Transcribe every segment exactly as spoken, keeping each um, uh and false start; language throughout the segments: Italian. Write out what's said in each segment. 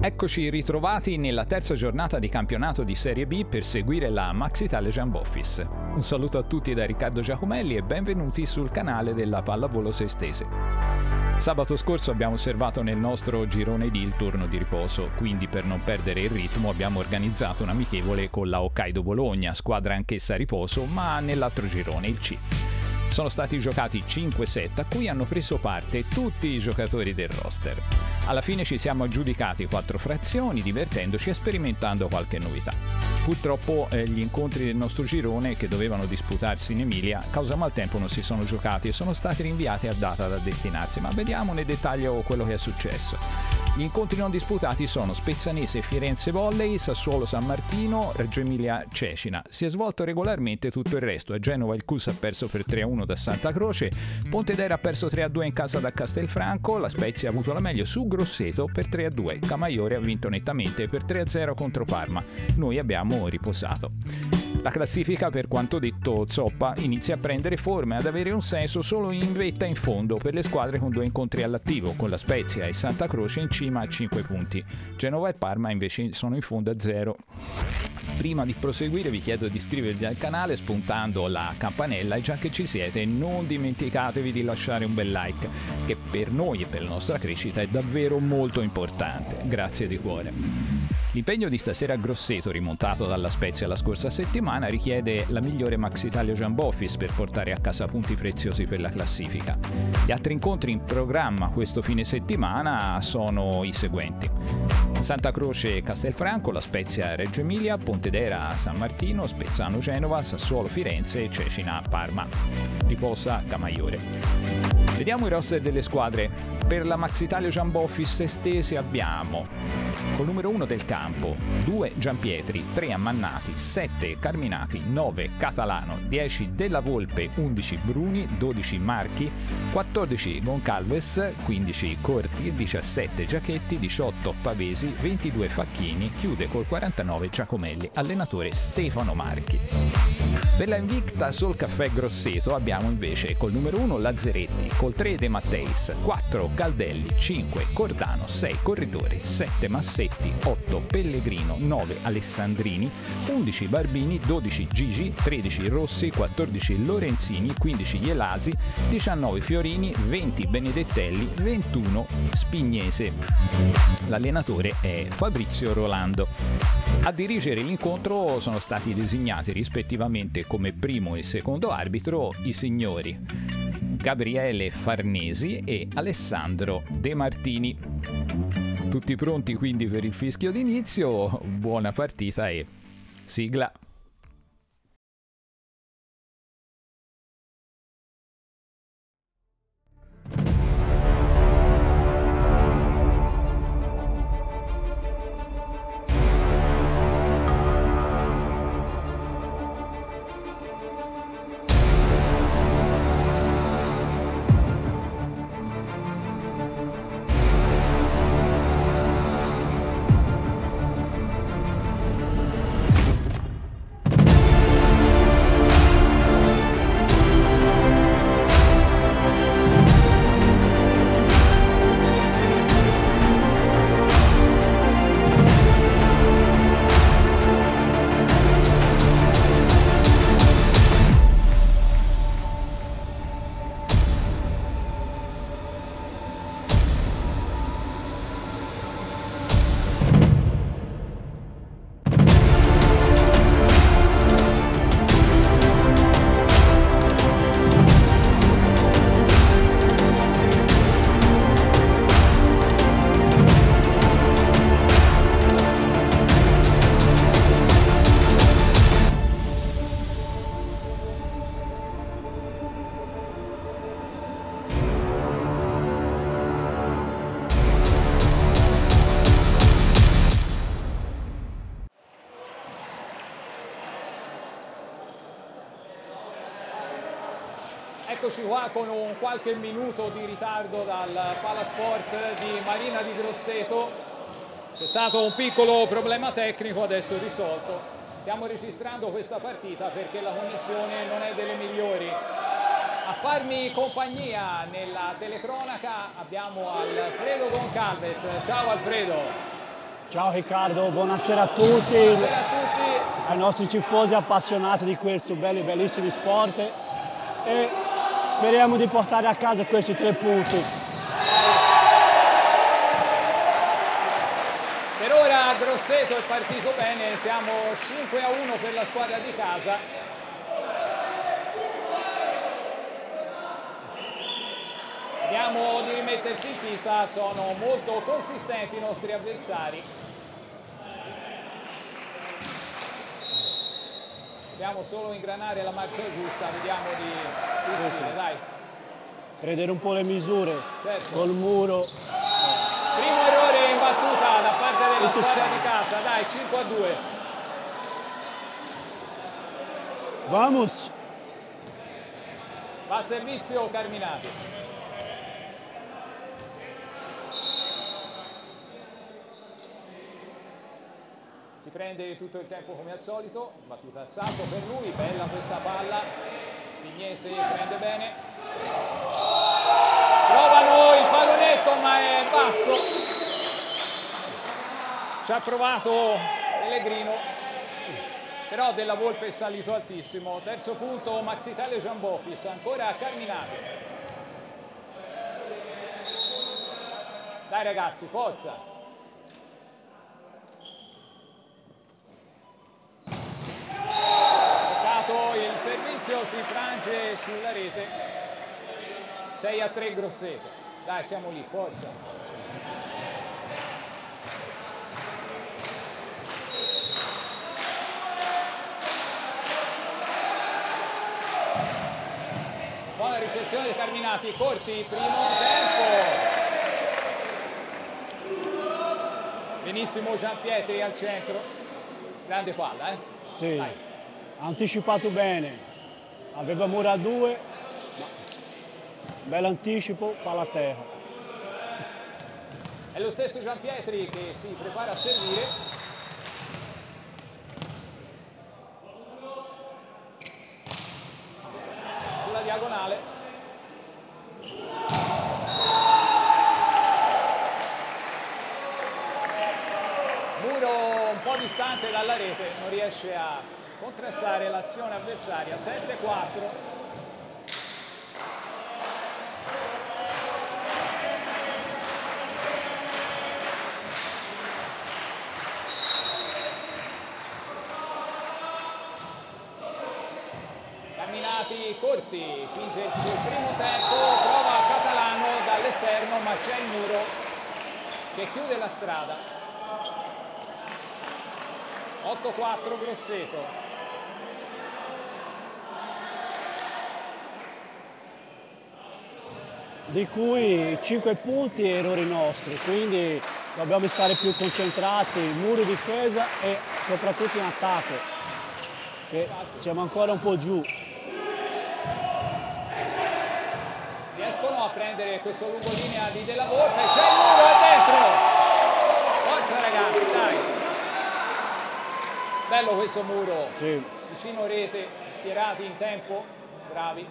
Eccoci ritrovati nella terza giornata di campionato di Serie B per seguire la Max Italia Jumbo Office. Un saluto a tutti da Riccardo Giacomelli e benvenuti sul canale della pallavolo sestese. Sabato scorso abbiamo osservato nel nostro girone D il turno di riposo, quindi per non perdere il ritmo abbiamo organizzato un amichevole con la Hokkaido Bologna, squadra anch'essa a riposo, ma nell'altro girone, il C. Sono stati giocati cinque set a cui hanno preso parte tutti i giocatori del roster. Alla fine ci siamo aggiudicati quattro frazioni, divertendoci e sperimentando qualche novità. Purtroppo eh, gli incontri del nostro girone, che dovevano disputarsi in Emilia, causa maltempo non si sono giocati e sono stati rinviati a data da destinarsi, ma vediamo nel dettaglio quello che è successo. Gli incontri non disputati sono Spezzanese Firenze Volley, Sassuolo San Martino, Reggio Emilia Cecina. Si è svolto regolarmente tutto il resto. A Genova il C U S ha perso per tre a uno da Santa Croce, Pontedera ha perso tre a due in casa da Castelfranco, la Spezia ha avuto la meglio su Grosseto per tre a due, Camaiore ha vinto nettamente per tre a zero contro Parma. Noi abbiamo riposato. La classifica, per quanto detto zoppa, inizia a prendere forma e ad avere un senso solo in vetta in fondo per le squadre con due incontri all'attivo, con la Spezia e Santa Croce in cima a cinque punti. Genova e Parma invece sono in fondo a zero. Prima di proseguire vi chiedo di iscrivervi al canale spuntando la campanella e già che ci siete non dimenticatevi di lasciare un bel like, che per noi e per la nostra crescita è davvero molto importante. Grazie di cuore. L'impegno di stasera a Grosseto, rimontato dalla Spezia la scorsa settimana, richiede la migliore Max Italia Jumbo Office per portare a casa punti preziosi per la classifica. Gli altri incontri in programma questo fine settimana sono i seguenti: Santa Croce Castelfranco, la Spezia Reggio Emilia, Pontedera San Martino, Spezzano Genova, Sassuolo Firenze e Cecina Parma. Riposa Camaiore. Vediamo i roster delle squadre. Per la Max Italia Jumbo Office estese abbiamo col numero uno del campo due Giampietri, tre Ammannati, sette Carminati, nove Catalano, dieci Della Volpe, undici Bruni, dodici Marchi, quattordici Goncalves, quindici Corti, diciassette Giachetti, diciotto Pavesi, ventidue Facchini, chiude col quarantanove Giacomelli, allenatore Stefano Marchi. Per la Invicta Sol Caffè Grosseto abbiamo invece col numero uno Lazzaretti, col tre De Matteis, quattro Caldelli, cinque Cordano, sei Corridori, sette Massetti, otto Pellegrino, nove Alessandrini, undici Barbini, dodici Gigi, tredici Rossi, quattordici Lorenzini, quindici Ielasi, diciannove Fiorini, venti Benedettelli, ventuno Spignese. L'allenatore è Fabrizio Rolando. A dirigere l'incontro sono stati designati rispettivamente come primo e secondo arbitro i signori Gabriele Farnesi e Alessandro De Martini. Tutti pronti quindi per il fischio d'inizio? Buona partita e sigla! Eccoci qua con un qualche minuto di ritardo dal Palasport di Marina di Grosseto. C'è stato un piccolo problema tecnico, adesso risolto. Stiamo registrando questa partita perché la connessione non è delle migliori. A farmi compagnia nella telecronaca abbiamo Alfredo Goncalves. Ciao Alfredo. Ciao Riccardo, buonasera a tutti. Buonasera a tutti. Ai nostri tifosi appassionati di questo belli, bellissimi sport e speriamo di portare a casa questi tre punti. Per ora Grosseto è partito bene, siamo cinque a uno per la squadra di casa. Vediamo di rimettersi in pista, sono molto consistenti i nostri avversari. Dobbiamo solo ingranare la marcia giusta, vediamo di riuscire, dai. Vedere un po' le misure, certo. Col muro. Primo errore in battuta da parte della squadra di casa, dai, cinque a due. Vamos! Va a servizio Carminati. Si prende tutto il tempo come al solito, battuta al salto per lui, bella questa palla, Spignese prende bene, provano il pallonetto ma è basso, ci ha provato Pellegrino, però Della Volpe è salito altissimo, terzo punto Max Italia Giambofis, ancora Carminati. Dai ragazzi, forza! Il servizio si frange sulla rete, sei a tre Grosseto, dai siamo lì, forza. Buona ricezione dei Carminati, Corti, primo tempo. Benissimo Giampietri al centro, grande palla, eh? Sì. Dai. Ha anticipato bene, aveva muro a due, ma bell'anticipo, palla a terra. È lo stesso Giampietri che si prepara a servire. Sulla diagonale. Muro un po' distante dalla rete, non riesce a contrastare l'azione avversaria, sette a quattro. Carminati Corti, finge il primo tempo, prova Catalano dall'esterno ma c'è il muro che chiude la strada. otto a quattro Grosseto. Di cui cinque punti e errori nostri, quindi dobbiamo stare più concentrati, muro difesa e soprattutto in attacco, che siamo ancora un po' giù. Riescono a prendere questo lungolinea di Della Volpe, c'è il muro, è dentro! Forza ragazzi, dai! Bello questo muro, Sì. Vicino rete, schierati in tempo, bravi.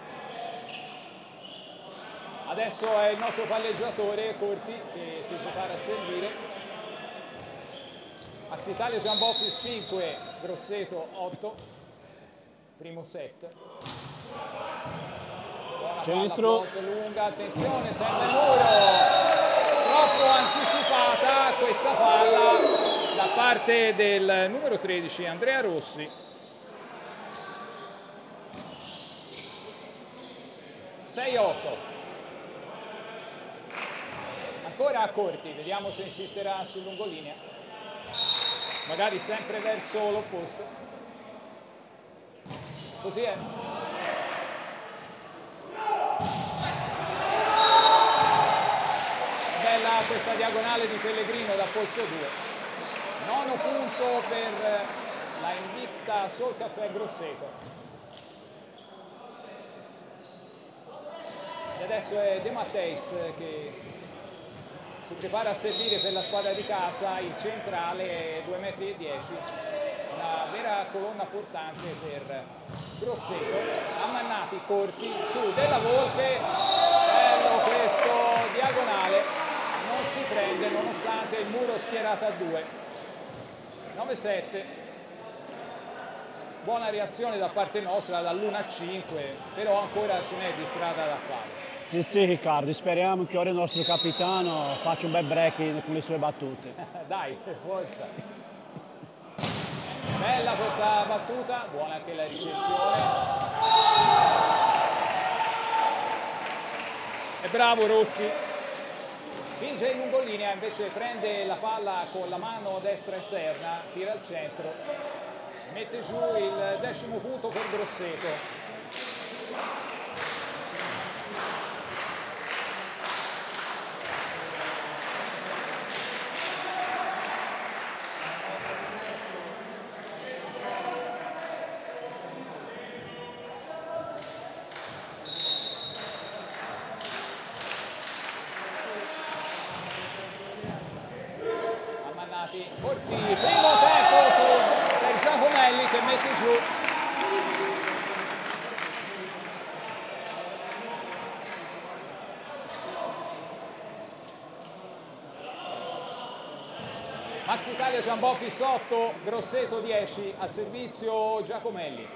Adesso è il nostro palleggiatore Corti che si prepara a servire. Max Italia Giambofis cinque, Grosseto otto, primo set. Buona Centro. palla lunga, attenzione, sempre il muro. Troppo anticipata questa palla da parte del numero tredici Andrea Rossi. sei a otto. Ancora a Corti, vediamo se insisterà sul lungolinea, magari sempre verso l'opposto, così è. Bella questa diagonale di Pellegrino da posto due, nono punto per la invicta Sol Caffè Grosseto. E adesso è De Matteis che si prepara a servire per la squadra di casa, il centrale è due metri e dieci, una vera colonna portante per Grosseto. Ammannati Corti, su Della Volpe, bello questo diagonale, non si prende nonostante il muro schierato a due. nove sette. Buona reazione da parte nostra, dall'uno a cinque, però ancora ce n'è di strada da fare. Sì, sì Riccardo, speriamo che ora il nostro capitano faccia un bel break con le sue battute. Dai, forza. Bella questa battuta, buona anche la ricezione. E bravo Rossi. Finge in lungolinea, invece prende la palla con la mano destra esterna, tira al centro, mette giù il decimo punto per Grosseto. Forti, primo tempo su, per Giacomelli che mette giù. Max Italia Giamboffis otto, Grosseto dieci, al servizio Giacomelli.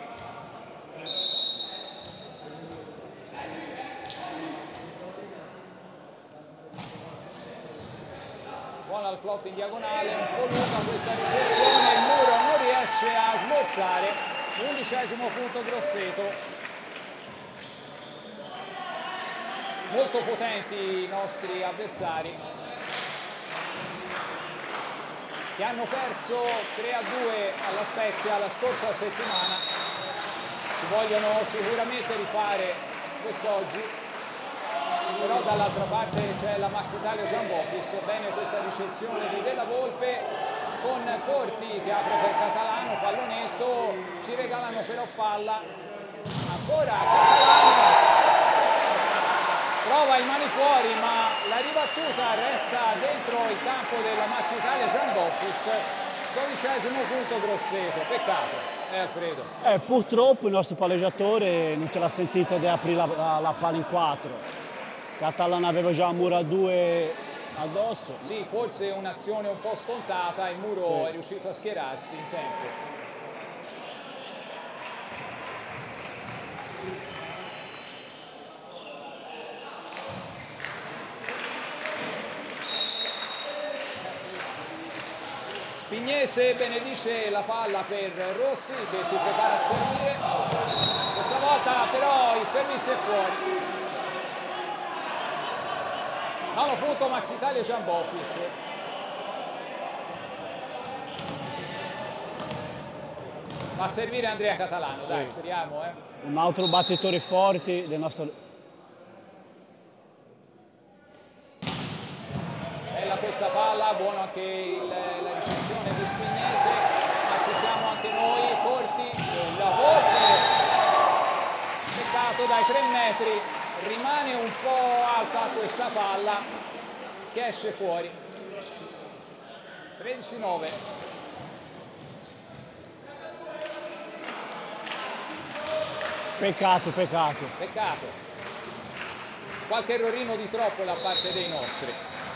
Buona al flotto in diagonale, un po' lunga questa ricezione, il muro non riesce a smorzare, undicesimo punto Grosseto. Molto potenti i nostri avversari, che hanno perso tre a due alla Spezia la scorsa settimana. Si vogliono sicuramente rifare quest'oggi. Però dall'altra parte c'è la Max Italia Giamboffis, bene questa ricezione di Della Volpe con Corti che apre per Catalano, pallonetto, ci regalano però palla, ancora Catalano, prova i mani fuori ma la ribattuta resta dentro il campo della Max Italia Giamboffis, dodicesimo punto Grosseto, peccato, eh Alfredo. Eh, purtroppo il nostro palleggiatore non ce l'ha sentito di aprire la, la, la palla in quattro. Catalano aveva già un muro a due addosso. Sì, forse un'azione un po' scontata, il muro sì. È riuscito a schierarsi in tempo. Spignese benedice la palla per Rossi che si prepara a servire. Questa volta però il servizio è fuori. Nono punto Max Italia Giamboffis. Va a servire Andrea Catalano, dai, sì. Speriamo. Eh. Un altro battitore forte del nostro... Bella questa palla, buono anche il, la ricezione di Spignese, ma ci siamo anche noi, Corti, la Volpe. Peccato dai tre metri. Rimane un po' alta questa palla che esce fuori. tredici nove. Peccato, peccato. Peccato. Qualche errorino di troppo da parte dei nostri.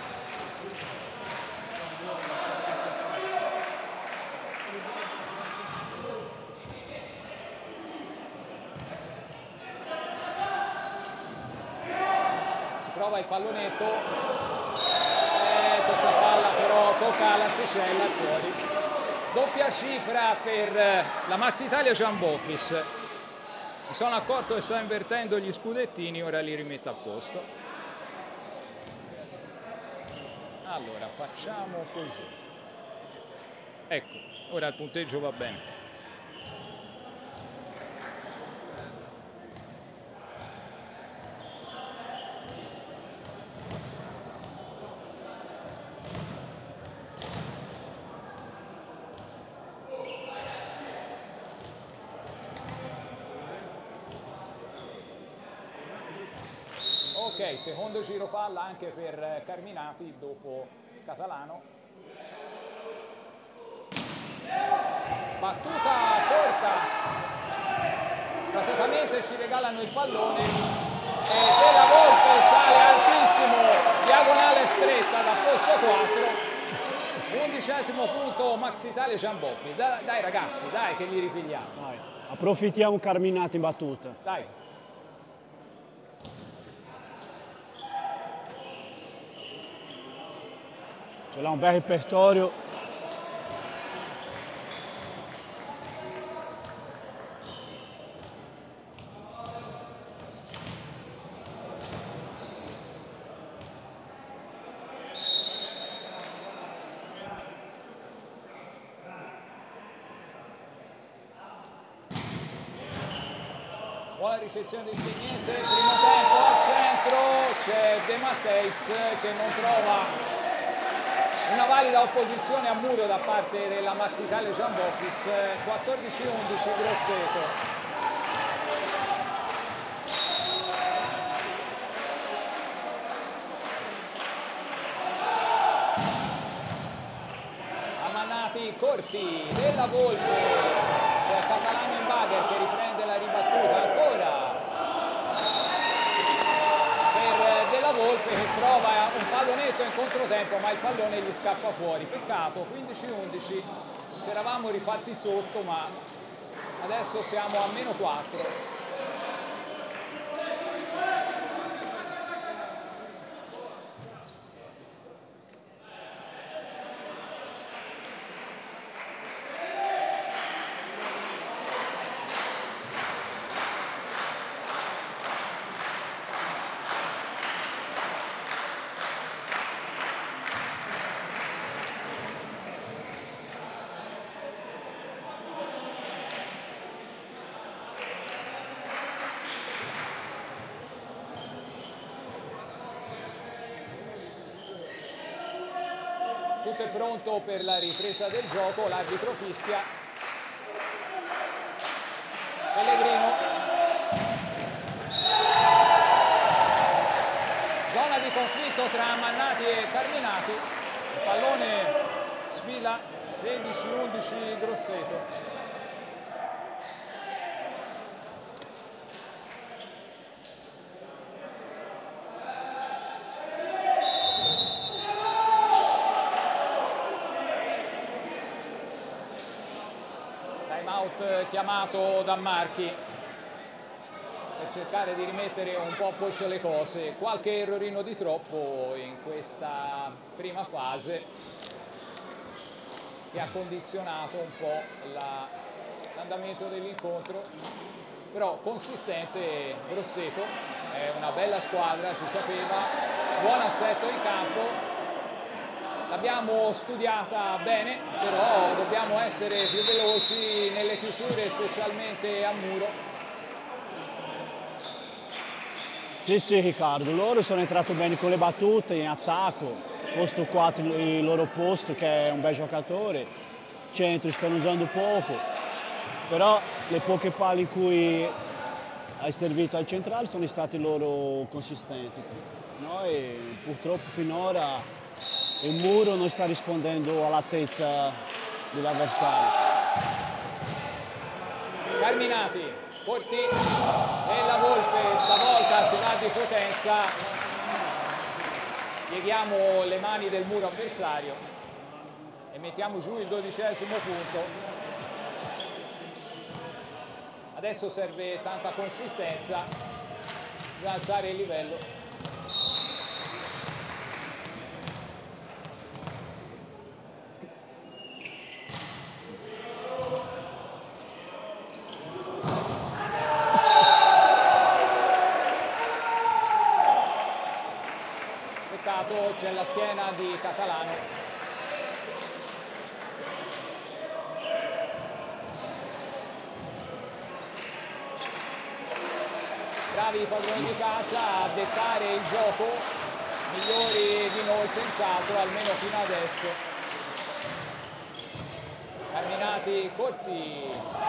Prova il pallonetto, eh, questa palla però tocca l'asticella fuori. Doppia cifra per la Max Italia Giamboffis. Mi sono accorto che sta invertendo gli scudettini, ora li rimetto a posto. Allora facciamo così. Ecco, ora il punteggio va bene. Ok, secondo giro palla anche per Carminati dopo Catalano. Battuta corta. Praticamente ci regalano il pallone e Della Volpe sale altissimo, diagonale stretta da posto quattro. undicesimo Undicesimo punto Max Italia Giamboffi. Da, dai ragazzi, dai che li ripigliamo. Dai, approfittiamo Carminati in battuta. Dai. Ce l'ha un bel repertorio. Buona ricezione di Spignese, primo tempo al centro, c'è De Matteis che non trova una valida opposizione a muro da parte della Max Italia Giambofis, quattordici undici Grosseto. Amannati corti della Volpe. C'è Catalano in bagger che riprende la ribattuta ancora per Della Volpe che trova un pallonetto in controtempo ma il pallone gli scappa fuori, peccato. Quindici undici, ci eravamo rifatti sotto ma adesso siamo a meno quattro. Tutto è pronto per la ripresa del gioco, l'arbitro fischia. Pellegrino. Zona di conflitto tra Mannati e Carminati. Il pallone sfila sedici undici Grosseto. Chiamato da Marchi per cercare di rimettere un po' a posto le cose. Qualche errorino di troppo in questa prima fase che ha condizionato un po' l'andamento dell'incontro, però consistente Grosseto, è una bella squadra, si sapeva, buon assetto in campo. L'abbiamo studiata bene, però dobbiamo essere più veloci nelle chiusure, specialmente a muro. Sì, sì Riccardo, loro sono entrati bene con le battute in attacco, posto quattro il loro posto che è un bel giocatore, centro stanno usando poco, però le poche palle in cui hai servito al centrale sono stati loro consistenti. Noi purtroppo finora il muro non sta rispondendo all'altezza dell'avversario. Carminati, Corti e la Volpe, stavolta si va di potenza. Pieghiamo le mani del muro avversario e mettiamo giù il dodicesimo punto. Adesso serve tanta consistenza per alzare il livello. C'è la schiena di Catalano. Bravi i padroni di casa a dettare il gioco, migliori di noi senz'altro, almeno fino adesso. Carminati corti.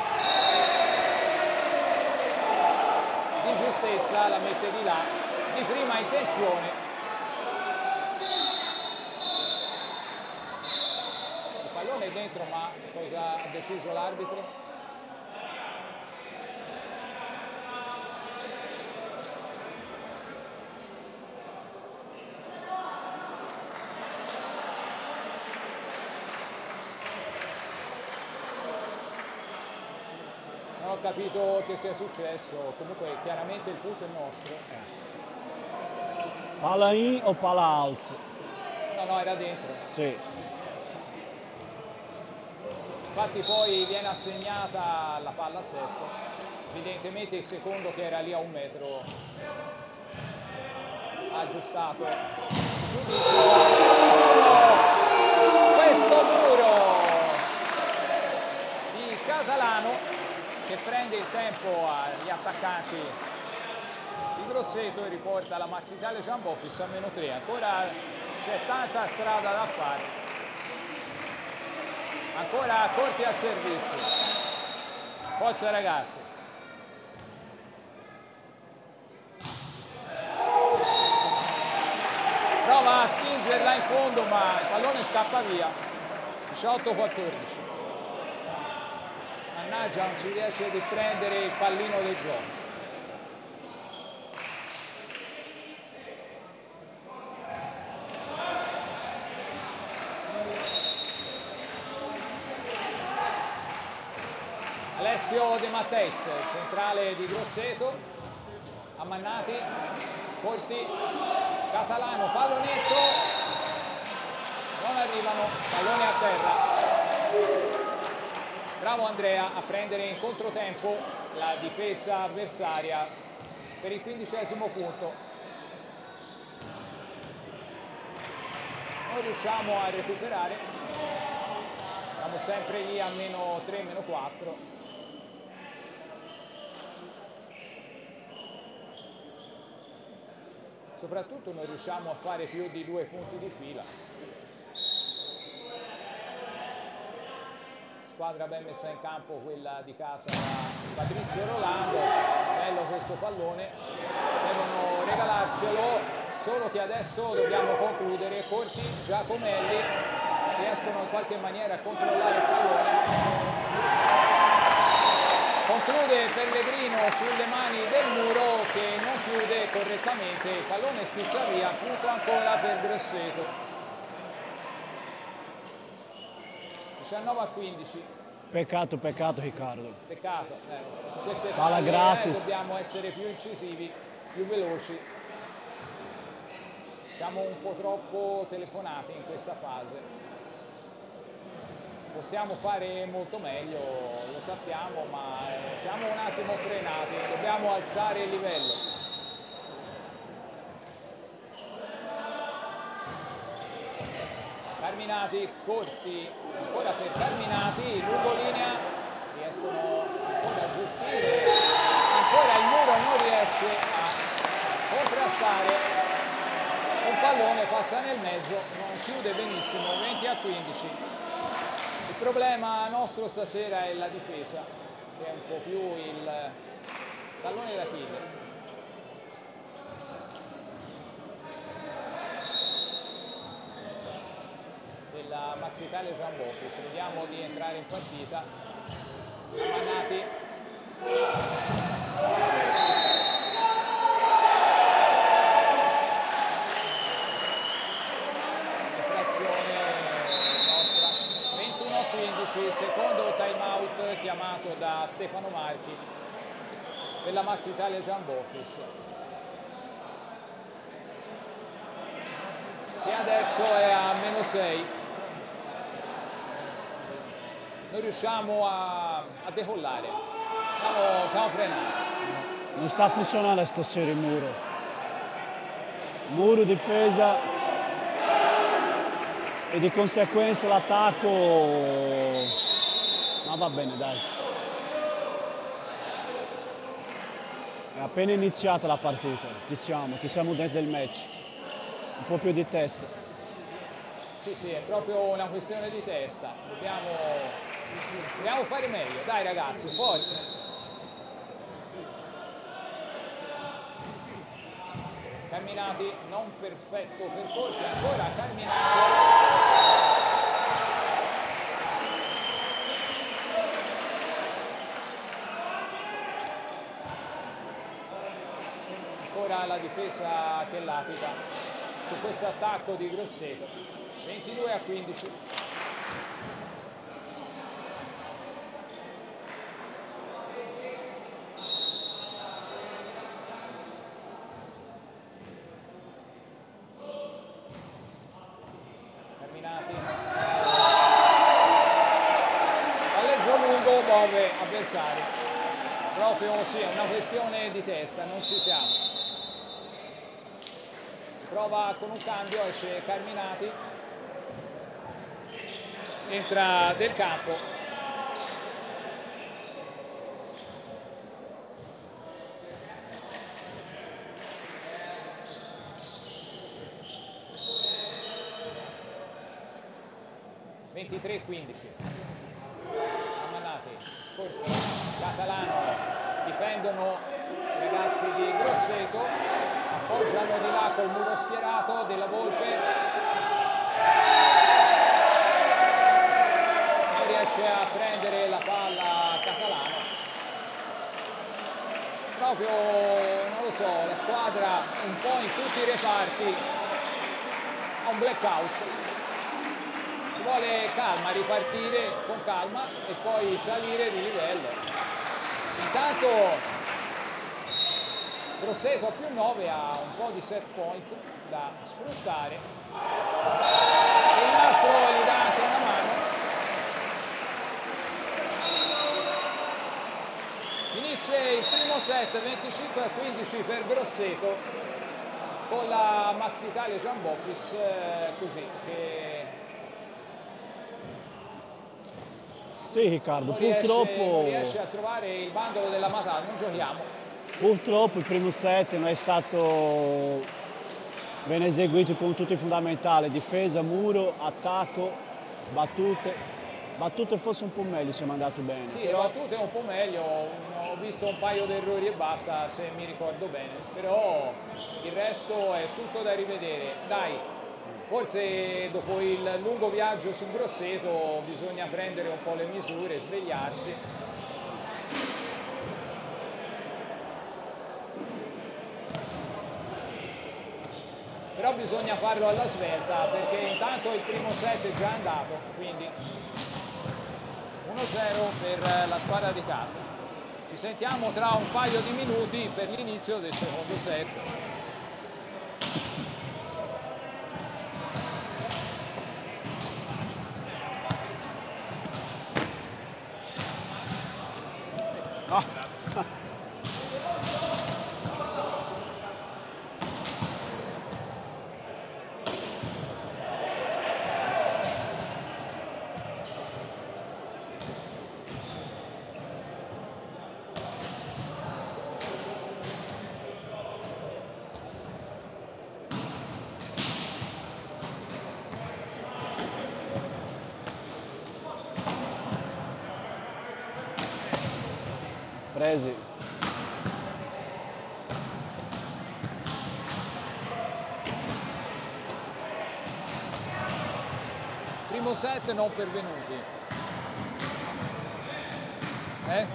Di giustezza la mette di là, di prima intenzione. È dentro, ma cosa ha deciso l'arbitro? capito che sia successo, comunque chiaramente il punto è nostro. Palla in o palla out? No, no, era dentro. Sì. Infatti poi viene assegnata la palla a Sesto, evidentemente il secondo che era lì a un metro ha aggiustato il giudizio. Questo muro di Catalano che prende il tempo agli attaccanti di Grosseto e riporta la Max Italia Jambofis a meno tre. Ancora c'è tanta strada da fare. Ancora Corti al servizio. Forza ragazzi. Prova a spingerla in fondo ma il pallone scappa via. diciotto quattordici. Mannaggia, non ci riesce a riprendere il pallino del gioco. Alessio De Matteis, centrale di Grosseto, Ammannati, Corti, Catalano, pallonetto, non arrivano, pallone a terra. Bravo Andrea a prendere in controtempo la difesa avversaria per il quindicesimo punto. Non riusciamo a recuperare, siamo sempre lì a meno tre, meno quattro. Soprattutto non riusciamo a fare più di due punti di fila. Squadra ben messa in campo quella di casa da Patrizio Rolando. Bello questo pallone, devono regalarcelo, solo che adesso dobbiamo concludere. Corti, Giacomelli riescono in qualche maniera a controllare il pallone. Conclude Pellegrino sulle mani del muro che non chiude correttamente, il pallone spizza via, punto ancora per Grosseto. diciannove a quindici. Peccato, peccato Riccardo. Peccato, eh, su queste palla palle, gratis. Eh, dobbiamo essere più incisivi, più veloci. Siamo un po' troppo telefonati in questa fase. Possiamo fare molto meglio, lo sappiamo, ma siamo un attimo frenati, dobbiamo alzare il livello. Carminati, Corti, ancora per Carminati, lungo linea, riescono ancora a gestire, ancora il muro non riesce a contrastare, un pallone passa nel mezzo, non chiude benissimo, venti a quindici. Il problema nostro stasera è la difesa, che è un po' più il tallone d'Achille. Della Max Italia Jambofis, vediamo di entrare in partita. Ammannati. Il secondo time out chiamato da Stefano Marchi per la Max Italia Jambofis, che adesso è a meno sei. Non riusciamo a, a decollare, siamo, siamo frenati. Non sta funzionando stasera il muro. Muro, difesa e di conseguenza l'attacco, ma va bene dai. È appena iniziata la partita, ti siamo, ti siamo dentro del match, un po' più di testa. Sì, sì, è proprio una questione di testa, dobbiamo, dobbiamo fare meglio, dai ragazzi, forza. Carminati, non perfetto per Corti, ancora Carminati. Ancora la difesa che lapita su questo attacco di Grosseto. ventidue a quindici. avversari. Proprio sì, è una questione di testa, non ci siamo. Si prova con un cambio, esce Carminati, entra Del Campo. ventitré quindici. Ammanati, corto, Catalano, difendono i ragazzi di Grosseto, appoggiano di là col muro schierato Della Volpe, non riesce a prendere la palla Catalano. Proprio, non lo so, la squadra un po' in tutti i reparti ha un blackout. Vuole calma, ripartire con calma e poi salire di livello. Intanto Grosseto a più nove ha un po' di set point da sfruttare e il nastro gli dà anche una mano. Finisce il primo set venticinque a quindici per Grosseto con la Max Italia Jamboffice eh, così che Sì Riccardo, non riesce, purtroppo, non riesce a trovare il bandolo della Matana, non giochiamo. Purtroppo il primo set non è stato ben eseguito con tutti i fondamentali, difesa, muro, attacco, battute. Battute forse un po' meglio, siamo andati bene. Sì, però... le battute un po' meglio, ho visto un paio di errori e basta, se mi ricordo bene, però il resto è tutto da rivedere. Dai, forse dopo il lungo viaggio su Grosseto bisogna prendere un po' le misure, svegliarsi. Però bisogna farlo alla svelta perché intanto il primo set è già andato, quindi uno zero per la squadra di casa. Ci sentiamo tra un paio di minuti per l'inizio del secondo set. Ah. Presi. Primo set non pervenuti. Eh?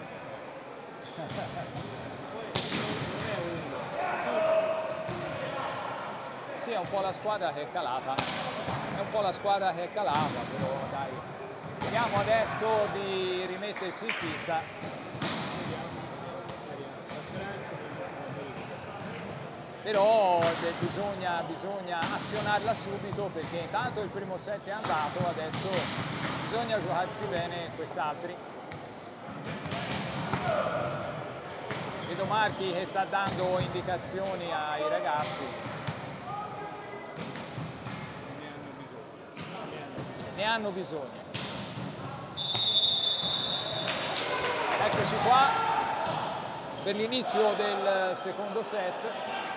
Sì, è un po' la squadra che è calata. È un po' la squadra che è calata, però dai. Vediamo adesso di rimettersi in pista. Però bisogna, bisogna azionarla subito perché intanto il primo set è andato, adesso bisogna giocarsi bene quest'altri. Vedo Marchi che sta dando indicazioni ai ragazzi. Ne hanno bisogno. Eccoci qua per l'inizio del secondo set.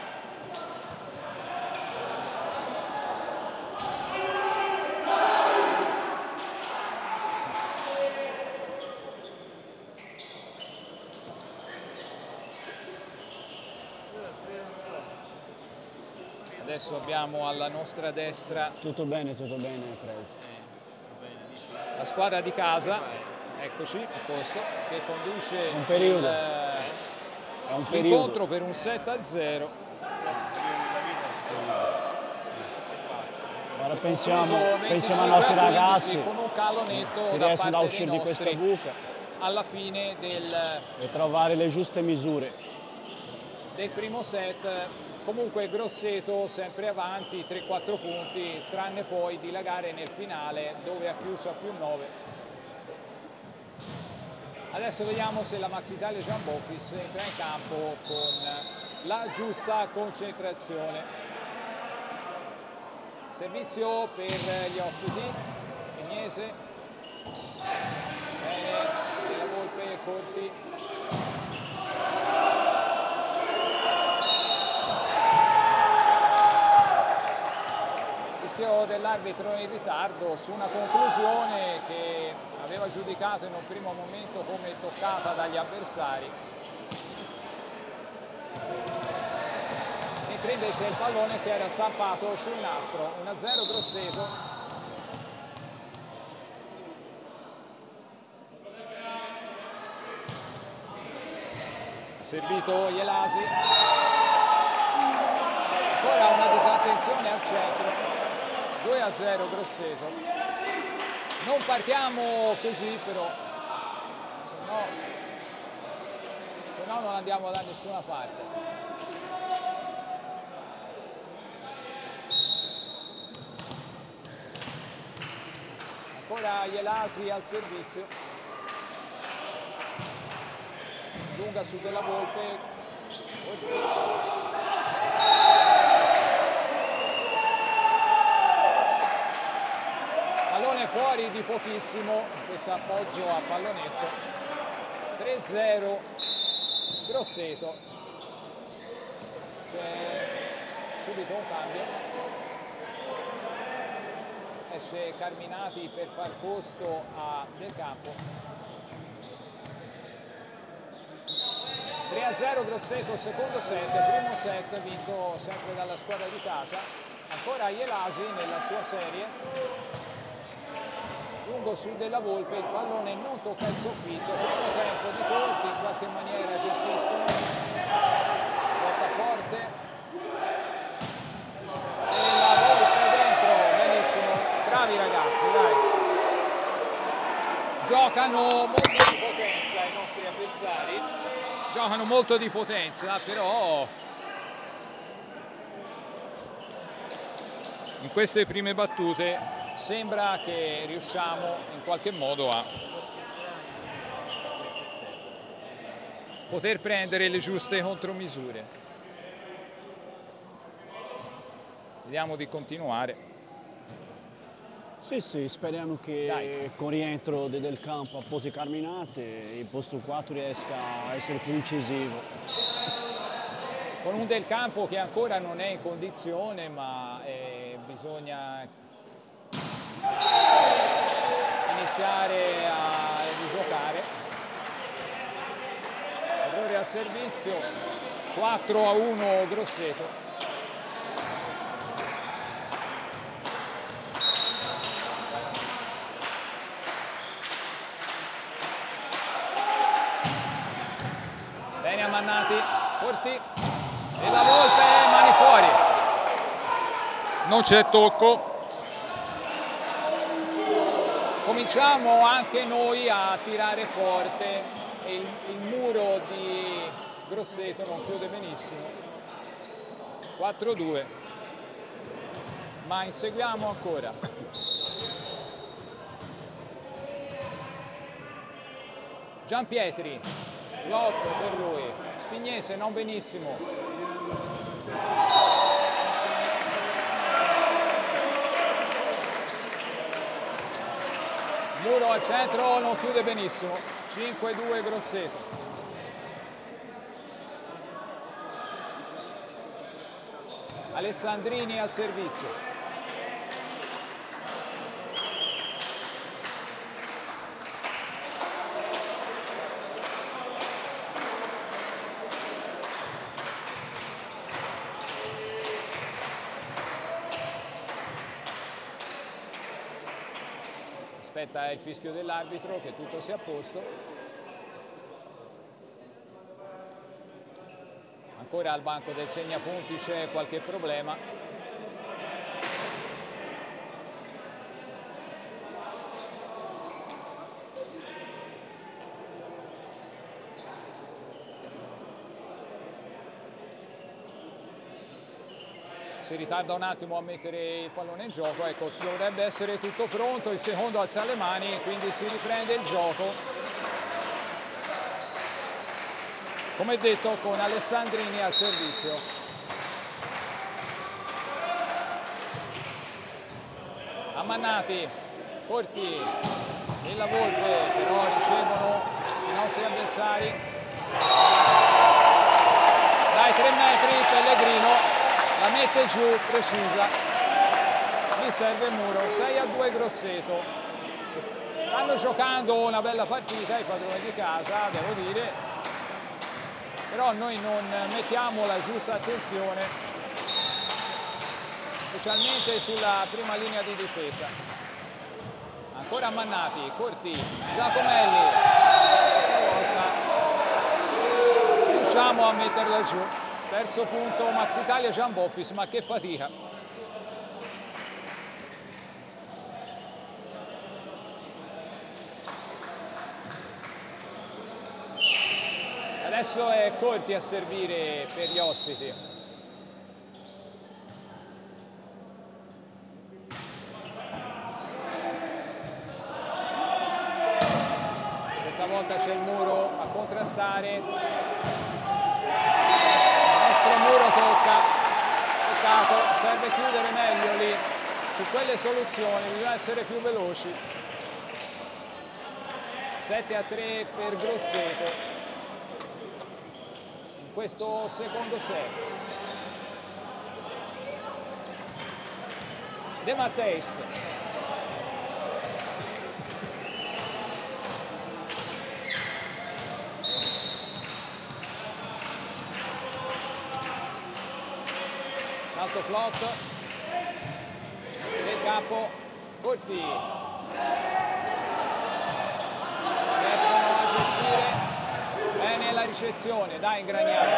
Adesso abbiamo alla nostra destra Tutto bene, tutto bene, Presi. La squadra di casa, eccoci, a posto, che conduce un periodo. l'incontro per un sette a zero. Ora pensiamo, pensiamo ai nostri ragazzi, con un calo netto si da riescono a parte uscire dei di questa nostri buca alla fine del, e trovare le giuste misure. del primo set. Comunque Grosseto sempre avanti, tre quattro punti, tranne poi dilagare nel finale dove ha chiuso a più nove. Adesso vediamo se la Max Italia Jambofis entra in campo con la giusta concentrazione. Servizio per gli ospiti, Spignese, bene, Della Volpe, Corti. Rischio dell'arbitro in ritardo su una conclusione che aveva giudicato in un primo momento come toccata dagli avversari, mentre invece il pallone si era stampato sul nastro. uno a zero Grosseto. Ha servito Ielasi, ancora una disattenzione al centro. due a zero Grosseto. Non partiamo così però, se no, se no non andiamo da nessuna parte. Ancora Ielasi al servizio, lunga su Della Volpe. Pallone fuori di pochissimo, questo appoggio a pallonetto. tre a zero Grosseto. C'è subito un cambio. Esce Carminati per far posto a Del Campo. tre a zero Grosseto, secondo set, primo set vinto sempre dalla squadra di casa. Ancora Ielasi nella sua serie. Lungo su Della Volpe, il pallone non tocca il soffitto, primo tempo di Corti, in qualche maniera gestiscono, lotta forte, e la Volpe dentro, benissimo, bravi ragazzi, dai. Giocano molto di potenza i nostri avversari, giocano molto di potenza, però in queste prime battute sembra che riusciamo in qualche modo a poter prendere le giuste contromisure. Vediamo di continuare. Sì, sì, speriamo che Dai. con rientro de Del Campo apposi Carminate il posto quattro riesca a essere più incisivo. Con un Del Campo che ancora non è in condizione, ma eh, bisogna iniziare a giocare. Errore al servizio, quattro a uno Grosseto. Bene Amannati, Corti e la Volpe, mani fuori. Non c'è tocco. Cominciamo anche noi a tirare forte e il, il muro di Grosseto non chiude benissimo. quattro a due, ma inseguiamo ancora. Giampietri, lotto per lui, Spignese non benissimo. Muro al centro, non chiude benissimo, cinque a due Grosseto. Alessandrini al servizio. Aspetta il fischio dell'arbitro che tutto sia a posto. Ancora al banco del segnapunti c'è qualche problema. Si ritarda un attimo a mettere il pallone in gioco, ecco, dovrebbe essere tutto pronto, il secondo alza le mani, quindi si riprende il gioco. come detto con Alessandrini al servizio. Ammannati, Corti e la Volpe però ricevono i nostri avversari. Dai tre metri Pellegrino, la mette giù, precisa. Lì serve Muro, sei a due Grosseto. Stanno giocando una bella partita i padroni di casa, devo dire, però noi non mettiamo la giusta attenzione, specialmente sulla prima linea di difesa. Ancora Ammannati, Corti, Giacomelli, stavolta riusciamo a metterla giù. Terzo punto Max Italia Giamboffis, ma che fatica. Adesso è Corti a servire per gli ospiti. Questa volta c'è il Muro a contrastare. Il nostro Muro tocca. Peccato, serve chiudere meglio lì. Su quelle soluzioni bisogna essere più veloci. sette a tre per Grosseto. Questo secondo set. De Matteis. Salto flot del capo, Corti. Riescono a gestire bene la ricezione, dai Ingraniano.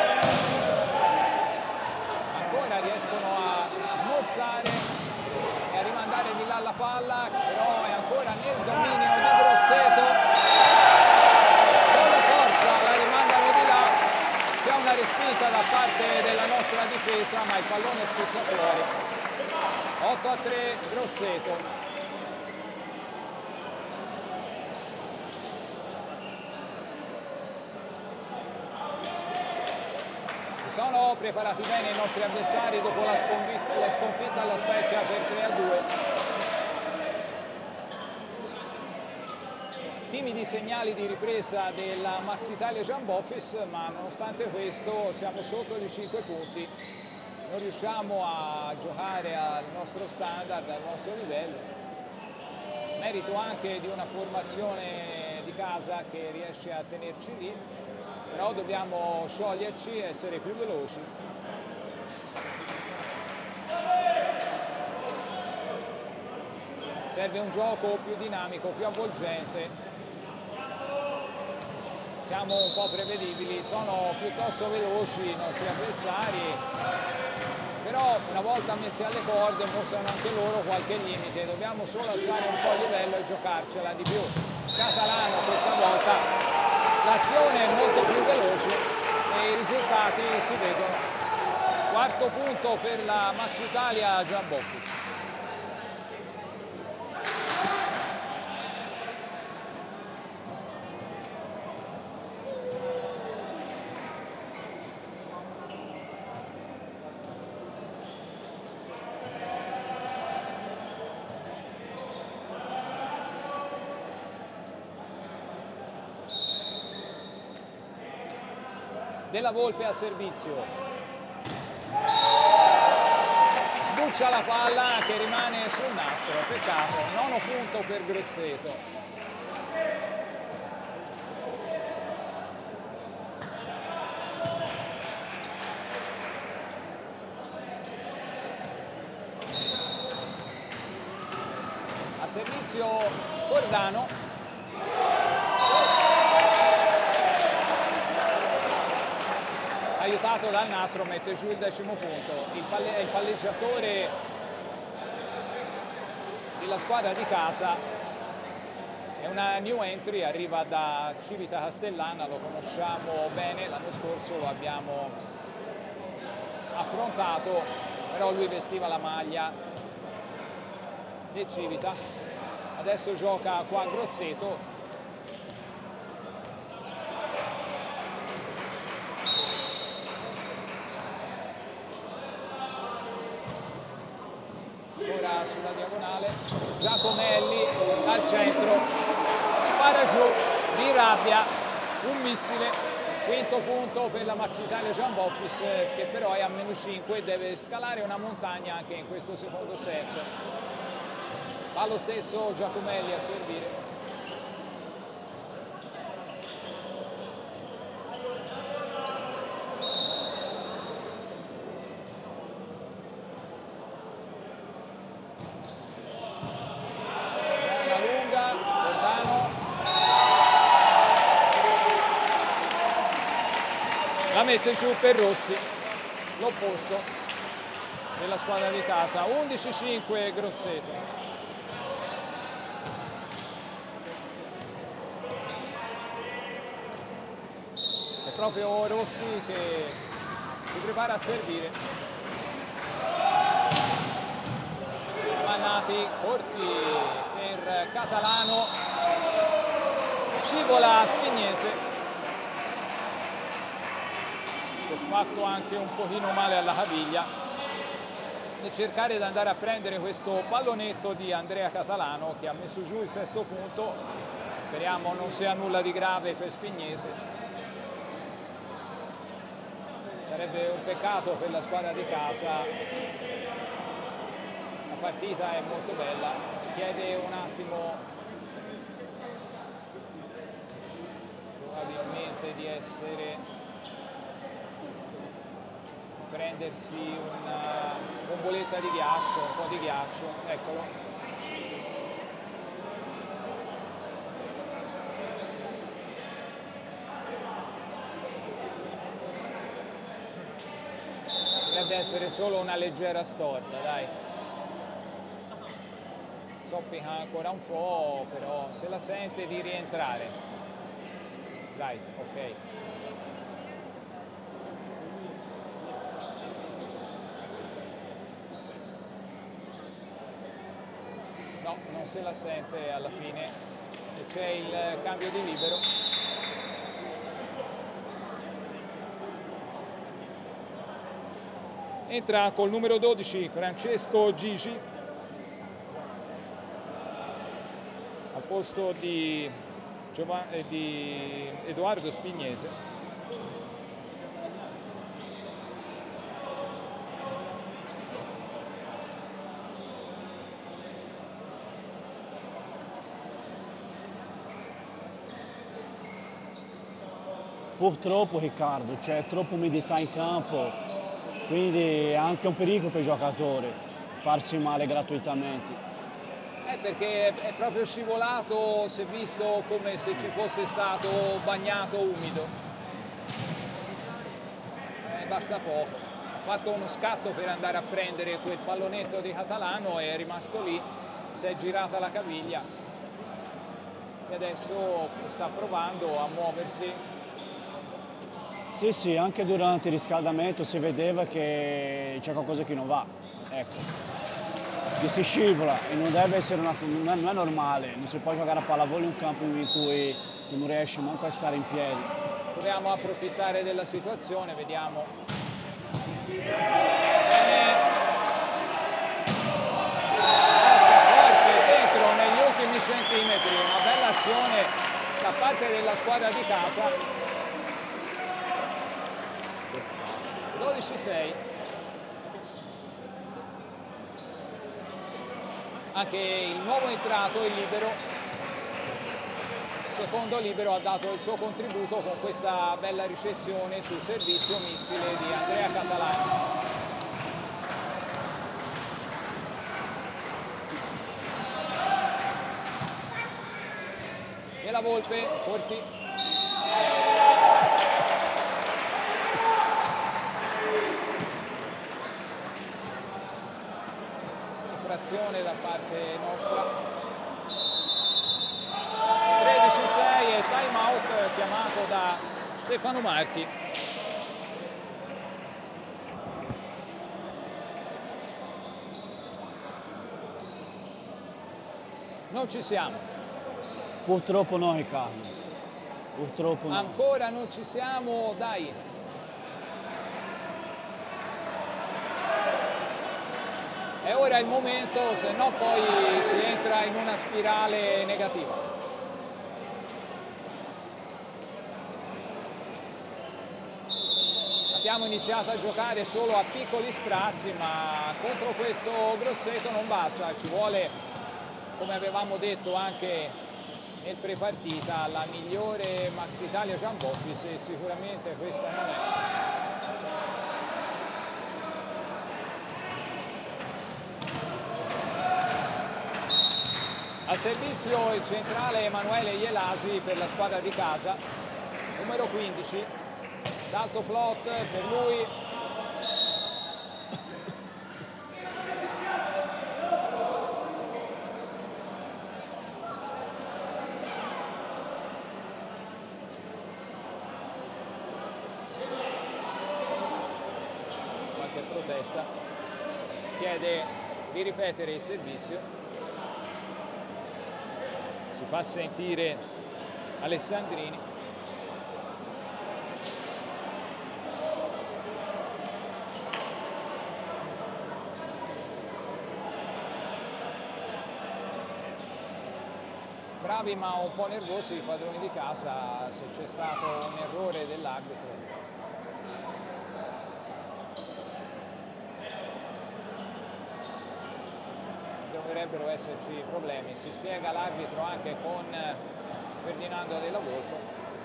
Ancora riescono a smorzare e a rimandare di là la palla, però è ancora nel dominio di Grosseto. Con la forza la rimandano di là, c'è una respinta da parte della nostra difesa, ma il pallone spuzza fuori. otto a tre Grosseto. Sono preparati bene i nostri avversari dopo la sconfitta, la sconfitta alla Spezia per tre a due. Timidi segnali di ripresa della Max Italia Giamboffis, ma nonostante questo siamo sotto di cinque punti. Non riusciamo a giocare al nostro standard, al nostro livello. Merito anche di una formazione di casa che riesce a tenerci lì. Però dobbiamo scioglierci e essere più veloci. Serve un gioco più dinamico, più avvolgente. Siamo un po' prevedibili, sono piuttosto veloci i nostri avversari, però una volta messi alle corde mostrano anche loro qualche limite. Dobbiamo solo alzare un po' il livello e giocarcela di più. Catalano questa volta. L'azione è molto più veloce e i risultati si vedono. Quarto punto per la Max Italia Giamboffis. Della Volpe a servizio, sbuccia la palla che rimane sul nastro, peccato, nono punto per Grosseto. A servizio Cordano. Aiutato dal nastro, mette giù il decimo punto. Il, palle, il palleggiatore della squadra di casa è una new entry, arriva da Civita Castellana, lo conosciamo bene, l'anno scorso lo abbiamo affrontato, però lui vestiva la maglia del Civita, adesso gioca qua a Grosseto. palla sulla diagonale, Giacomelli dal centro, spara giù, di rabbia, un missile, quinto punto per la Max Italia Giamboffis, che però è a meno cinque e deve scalare una montagna anche in questo secondo set. Va lo stesso Giacomelli a servire. La mette giù per Rossi, l'opposto della squadra di casa, undici cinque Grosseto. È proprio Rossi che si prepara a servire. Mannati corti per Catalano, scivola Spignese. Si è fatto anche un pochino male alla caviglia e cercare di andare a prendere questo pallonetto di Andrea Catalano, che ha messo giù il sesto punto. Speriamo non sia nulla di grave per Spignese. Sarebbe un peccato per la squadra di casa. La partita è molto bella, chiede un attimo probabilmente di essere prendersi una bomboletta di ghiaccio, un po' di ghiaccio, eccolo. Dovrebbe essere solo una leggera storta, dai. Soffica ancora un po', però se la sente di rientrare. Dai, ok. No, non se la sente alla fine e c'è il cambio di libero. Entra col numero dodici Francesco Gigi al posto di, Giovanni, di Edoardo Spignese. Purtroppo Riccardo, c'è troppa umidità in campo, quindi è anche un pericolo per i giocatori farsi male gratuitamente. Eh, perché è proprio scivolato, si è visto come se ci fosse stato bagnato umido. Eh, basta poco. Ha fatto uno scatto per andare a prendere quel pallonetto di Catalano e è rimasto lì, si è girata la caviglia e adesso sta provando a muoversi. Sì, sì, anche durante il riscaldamento si vedeva che c'è qualcosa che non va, ecco. Che si scivola e non deve essere una, non è, non è normale, non si può giocare a pallavolo in un campo in cui non riesci manco a stare in piedi. Proviamo a approfittare della situazione, vediamo. Bene. Forte, dentro negli ultimi centimetri, una bella azione da parte della squadra di casa. dodici sei. Anche il nuovo entrato, il libero, il secondo libero, ha dato il suo contributo con questa bella ricezione sul servizio missile di Andrea Catalano. E la Volpe, Corti. Da parte nostra. tredici sei e time out chiamato da Stefano Marchi. Non ci siamo. Purtroppo no, Riccardo. Purtroppo no. Ancora non ci siamo, dai. è ora il momento, se no poi si entra in una spirale negativa. Abbiamo iniziato a giocare solo a piccoli sprazzi, ma contro questo Grosseto non basta, ci vuole, come avevamo detto anche nel prepartita, la migliore Max Italia Jamboffice e sicuramente questa non è. Al servizio il centrale Emanuele Ielasi per la squadra di casa, numero quindici, salto flot per lui. Qualche protesta, chiede di ripetere il servizio. Si fa sentire Alessandrini. Bravi ma un po' nervosi i padroni di casa, se c'è stato un errore dell'arbitro. Dovrebbero esserci problemi, si spiega l'arbitro anche con Ferdinando Della Volpe.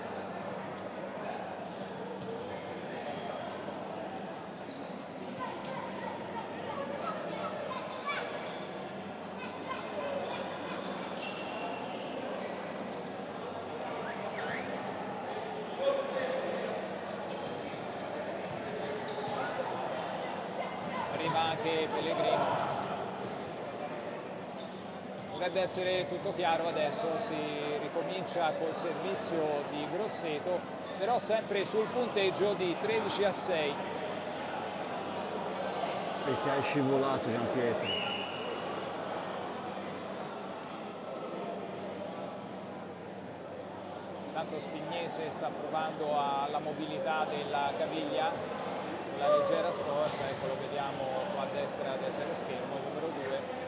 Arriva anche Pellegrino. Dovrebbe essere tutto chiaro adesso, si ricomincia col servizio di Grosseto, però sempre sul punteggio di tredici a sei. Perché è scivolato Gianpietro. Tanto Spignese sta provando alla mobilità della caviglia, la leggera storta, ecco lo vediamo qua a destra del teleschermo, numero due.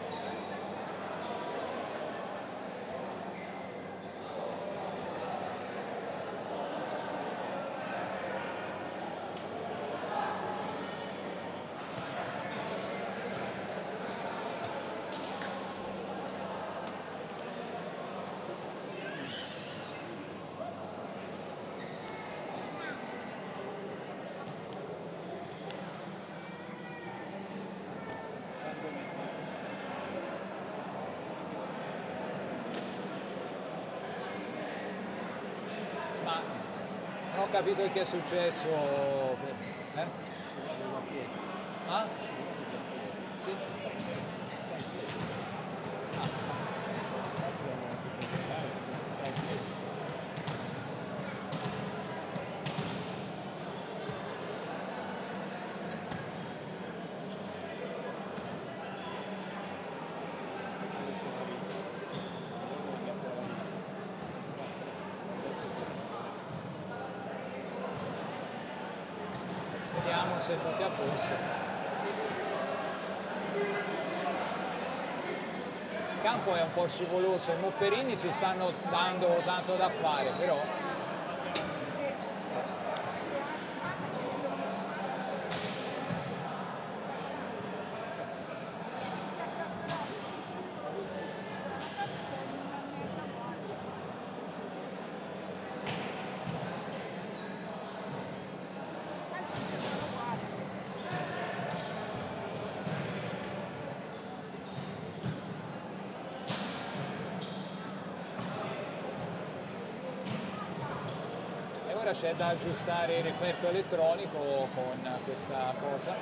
Non ho capito che è successo. Eh? Ah? Sì? Vediamo se è tutti a posto. Il campo è un po' scivoloso, i Mopperini si stanno dando tanto da fare, però ora c'è da aggiustare il referto elettronico con questa cosa.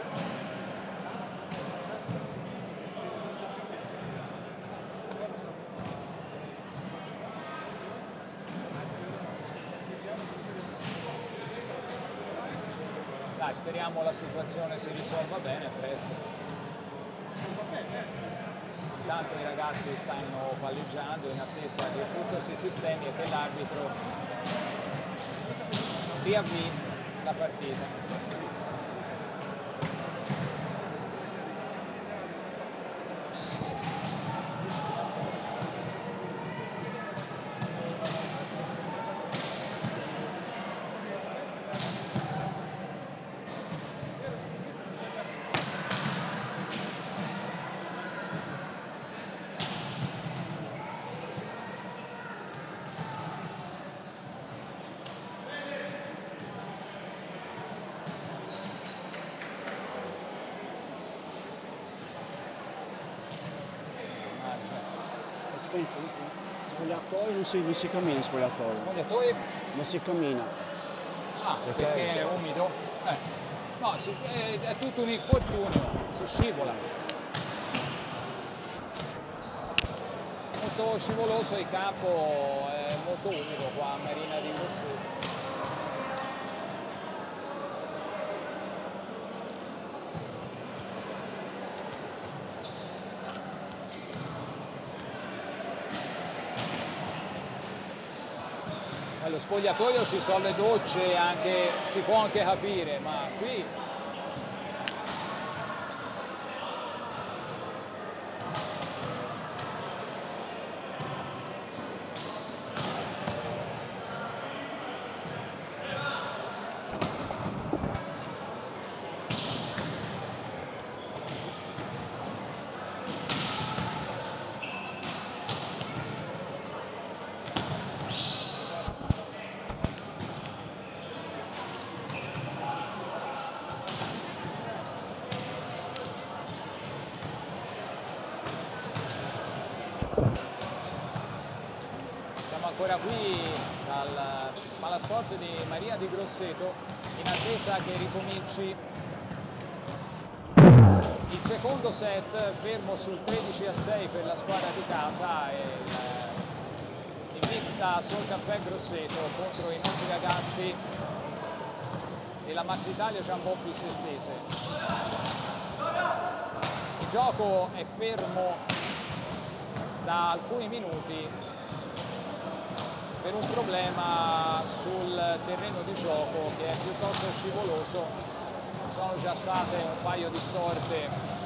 Dai, speriamo la situazione si risolva bene presto. Intanto i ragazzi stanno palleggiando in attesa che tutto si sistemi e che l'arbitro riavvii la partita. spento. Spogliatoio non si, non si cammina in spogliatoio. Spogliatoio? Non si cammina. Ah, perché, perché è umido? Eh. No, si, è, è tutto un infortunio, si scivola. Molto scivoloso il campo, è molto umido qua a Marina di Grosseto. Allo spogliatoio ci sono le docce, anche, si può anche capire, ma qui ancora qui dal Palasport di Maria di Grosseto in attesa che ricominci il secondo set, fermo sul tredici a sei per la squadra di casa e invicta Solcaffè Grosseto contro i nostri ragazzi della Max Italia Giamboffi Sestese. Il gioco è fermo da alcuni minuti per un problema sul terreno di gioco che è piuttosto scivoloso. Sono già state un paio di storte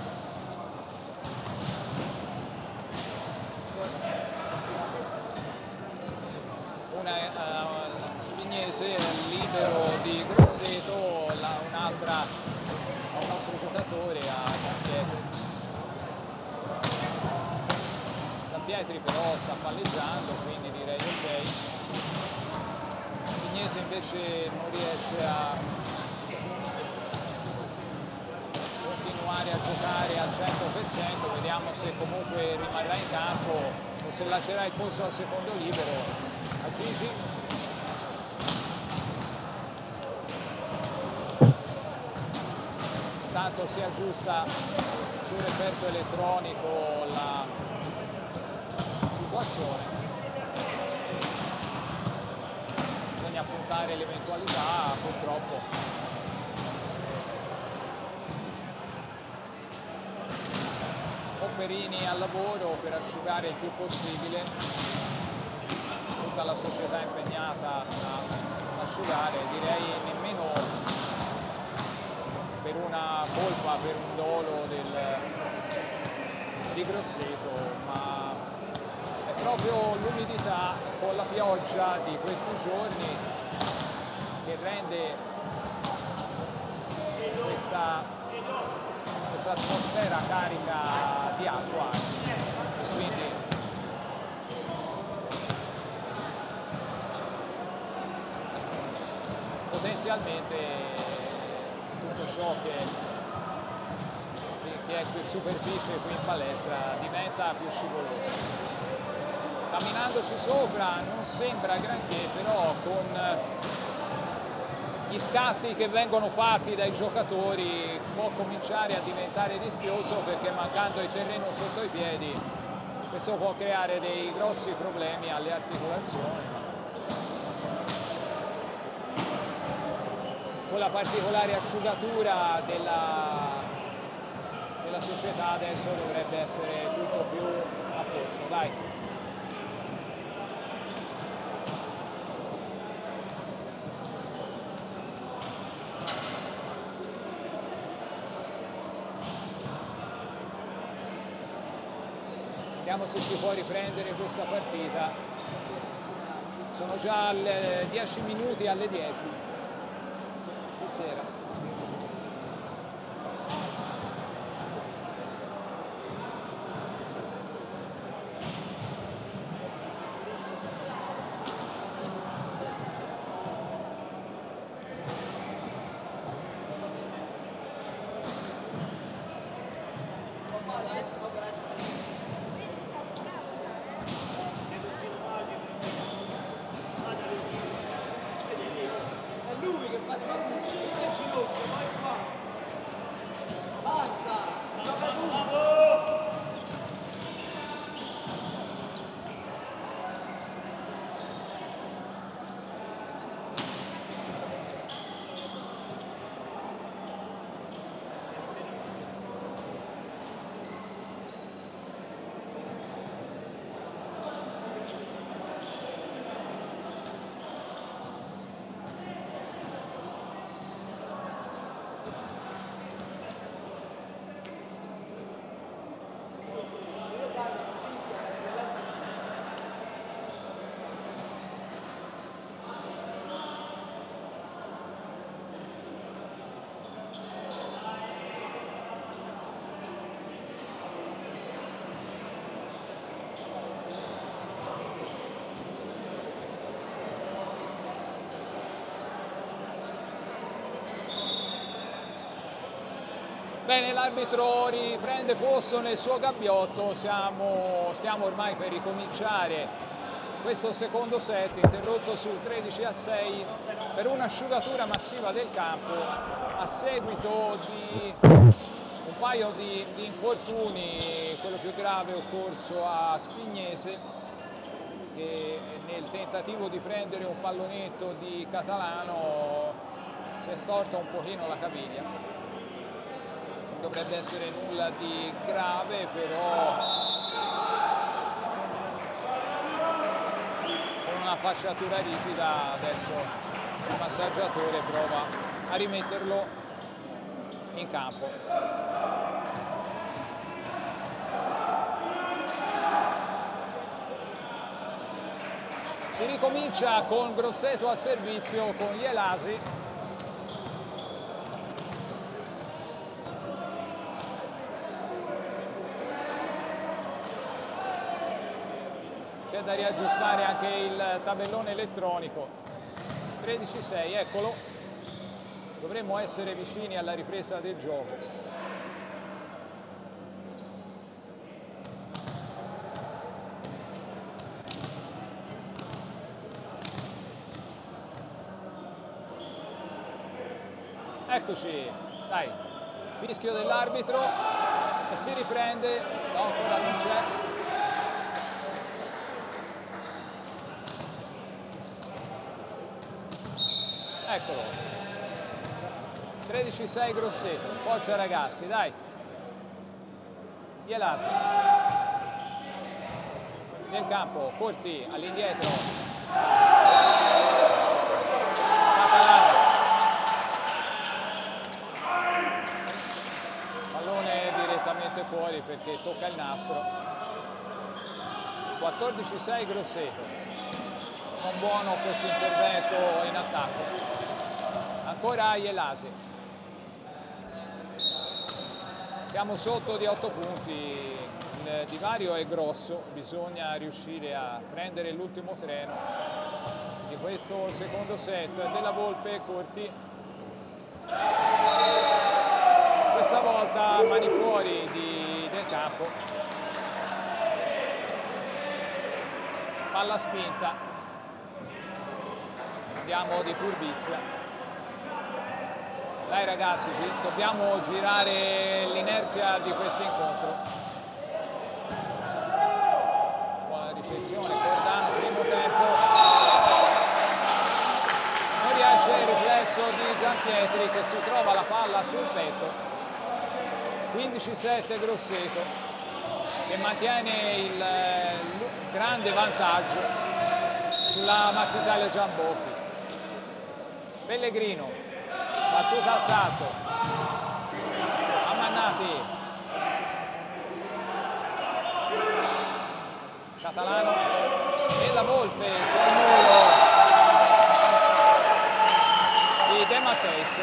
una uh, Spignese, libero di Grosseto, un'altra a un nostro giocatore, a Giampietri. Pietri però sta palleggiando, quindi direi ok. Spignese invece non riesce a continuare a giocare al cento per cento, vediamo se comunque rimarrà in campo o se lascerà il posto al secondo libero a Gigi. Intanto si aggiusta sul referto elettronico la situazione. Bisogna puntare l'eventualità, purtroppo. Popperini al lavoro per asciugare il più possibile, tutta la società impegnata ad asciugare, direi nemmeno per una colpa, per un dolo del, di Grosseto, ma proprio l'umidità con la pioggia di questi giorni che rende questa, questa atmosfera carica di acqua, quindi potenzialmente tutto ciò che, che è qui superficie qui in palestra diventa più scivoloso. Camminandoci sopra non sembra granché, però con gli scatti che vengono fatti dai giocatori può cominciare a diventare rischioso, perché mancando il terreno sotto i piedi questo può creare dei grossi problemi alle articolazioni. Con la particolare asciugatura della, della società adesso dovrebbe essere tutto più a posto. Dai. Vediamo se si può riprendere questa partita. Sono già alle dieci minuti alle dieci di sera. Bene, l'arbitro riprende posto nel suo gabbiotto, siamo, stiamo ormai per ricominciare questo secondo set, interrotto sul tredici a sei per un'asciugatura massiva del campo a seguito di un paio di, di infortuni. Quello più grave è occorso a Spignese, che nel tentativo di prendere un pallonetto di Catalano si è storta un pochino la caviglia. Non dovrebbe essere nulla di grave, però con una fasciatura rigida adesso il massaggiatore prova a rimetterlo in campo. Si ricomincia con Grosseto a servizio con gli Elasi. C'è da riaggiustare anche il tabellone elettronico. tredici a sei, eccolo. Dovremmo essere vicini alla ripresa del gioco. Eccoci, dai, fischio dell'arbitro e si riprende, no, ancora non c'è. Eccolo, tredici a sei Grosseto, forza ragazzi, dai. Gli Elasi, nel campo, Corti all'indietro. Catalano. Fuori perché tocca il nastro. quattordici a sei Grosseto, non buono questo intervento in attacco. Ancora Elasi, siamo sotto di otto punti, il divario è grosso, bisogna riuscire a prendere l'ultimo treno di questo secondo set. Della Volpe, Corti, questa volta mani fuori di, del campo, palla spinta, andiamo di furbizia. Dai ragazzi, dobbiamo girare l'inerzia di questo incontro. Buona ricezione, Cordano, primo tempo, non riesce il riflesso di Giampietri che si trova la palla sul petto. quindici a sette Grosseto, che mantiene il grande vantaggio sulla Max Italia Jumbo Office. Pellegrino, battuta al salto, Ammannati, Catalano e la Volpe, c'è il muro di De Matteis.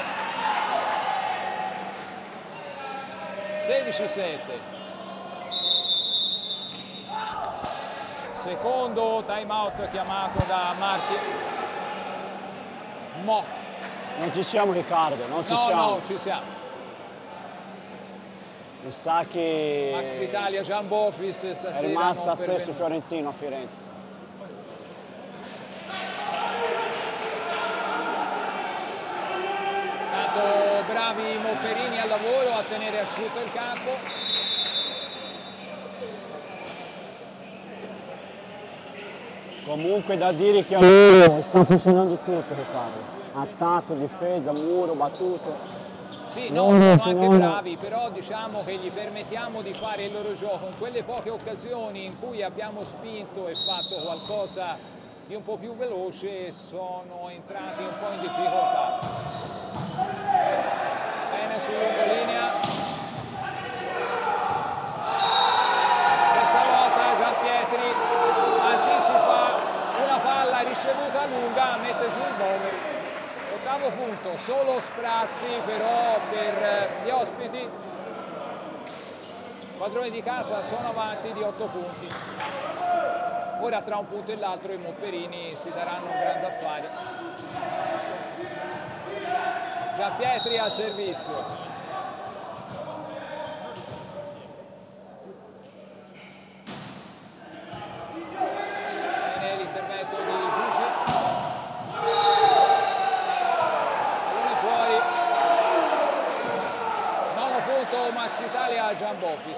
sedici a sette. Secondo time out chiamato da Marchi. Mo. Non ci siamo Riccardo, non ci no, siamo. No, ci siamo. Mi sa che Max Italia Jumbo Office stasera è rimasta a sesto pervenuto. Fiorentino a Firenze. Tanto bravi i Mopperini al lavoro a tenere asciutto il campo. Comunque da dire che a loro sta funzionando tutto Riccardo. Attacco, difesa, muro, battute. Sì, no, sono anche bravi, però diciamo che gli permettiamo di fare il loro gioco. In quelle poche occasioni in cui abbiamo spinto e fatto qualcosa di un po' più veloce, sono entrati un po' in difficoltà. Bene su lungolinea. Questa volta Giampietri anticipa una palla ricevuta lunga, mette giù il bove. Ottavo punto, solo sprazzi però per gli ospiti. I padroni di casa sono avanti di otto punti. Ora tra un punto e l'altro i Mopperini si daranno un grande affare. Giampietri al servizio.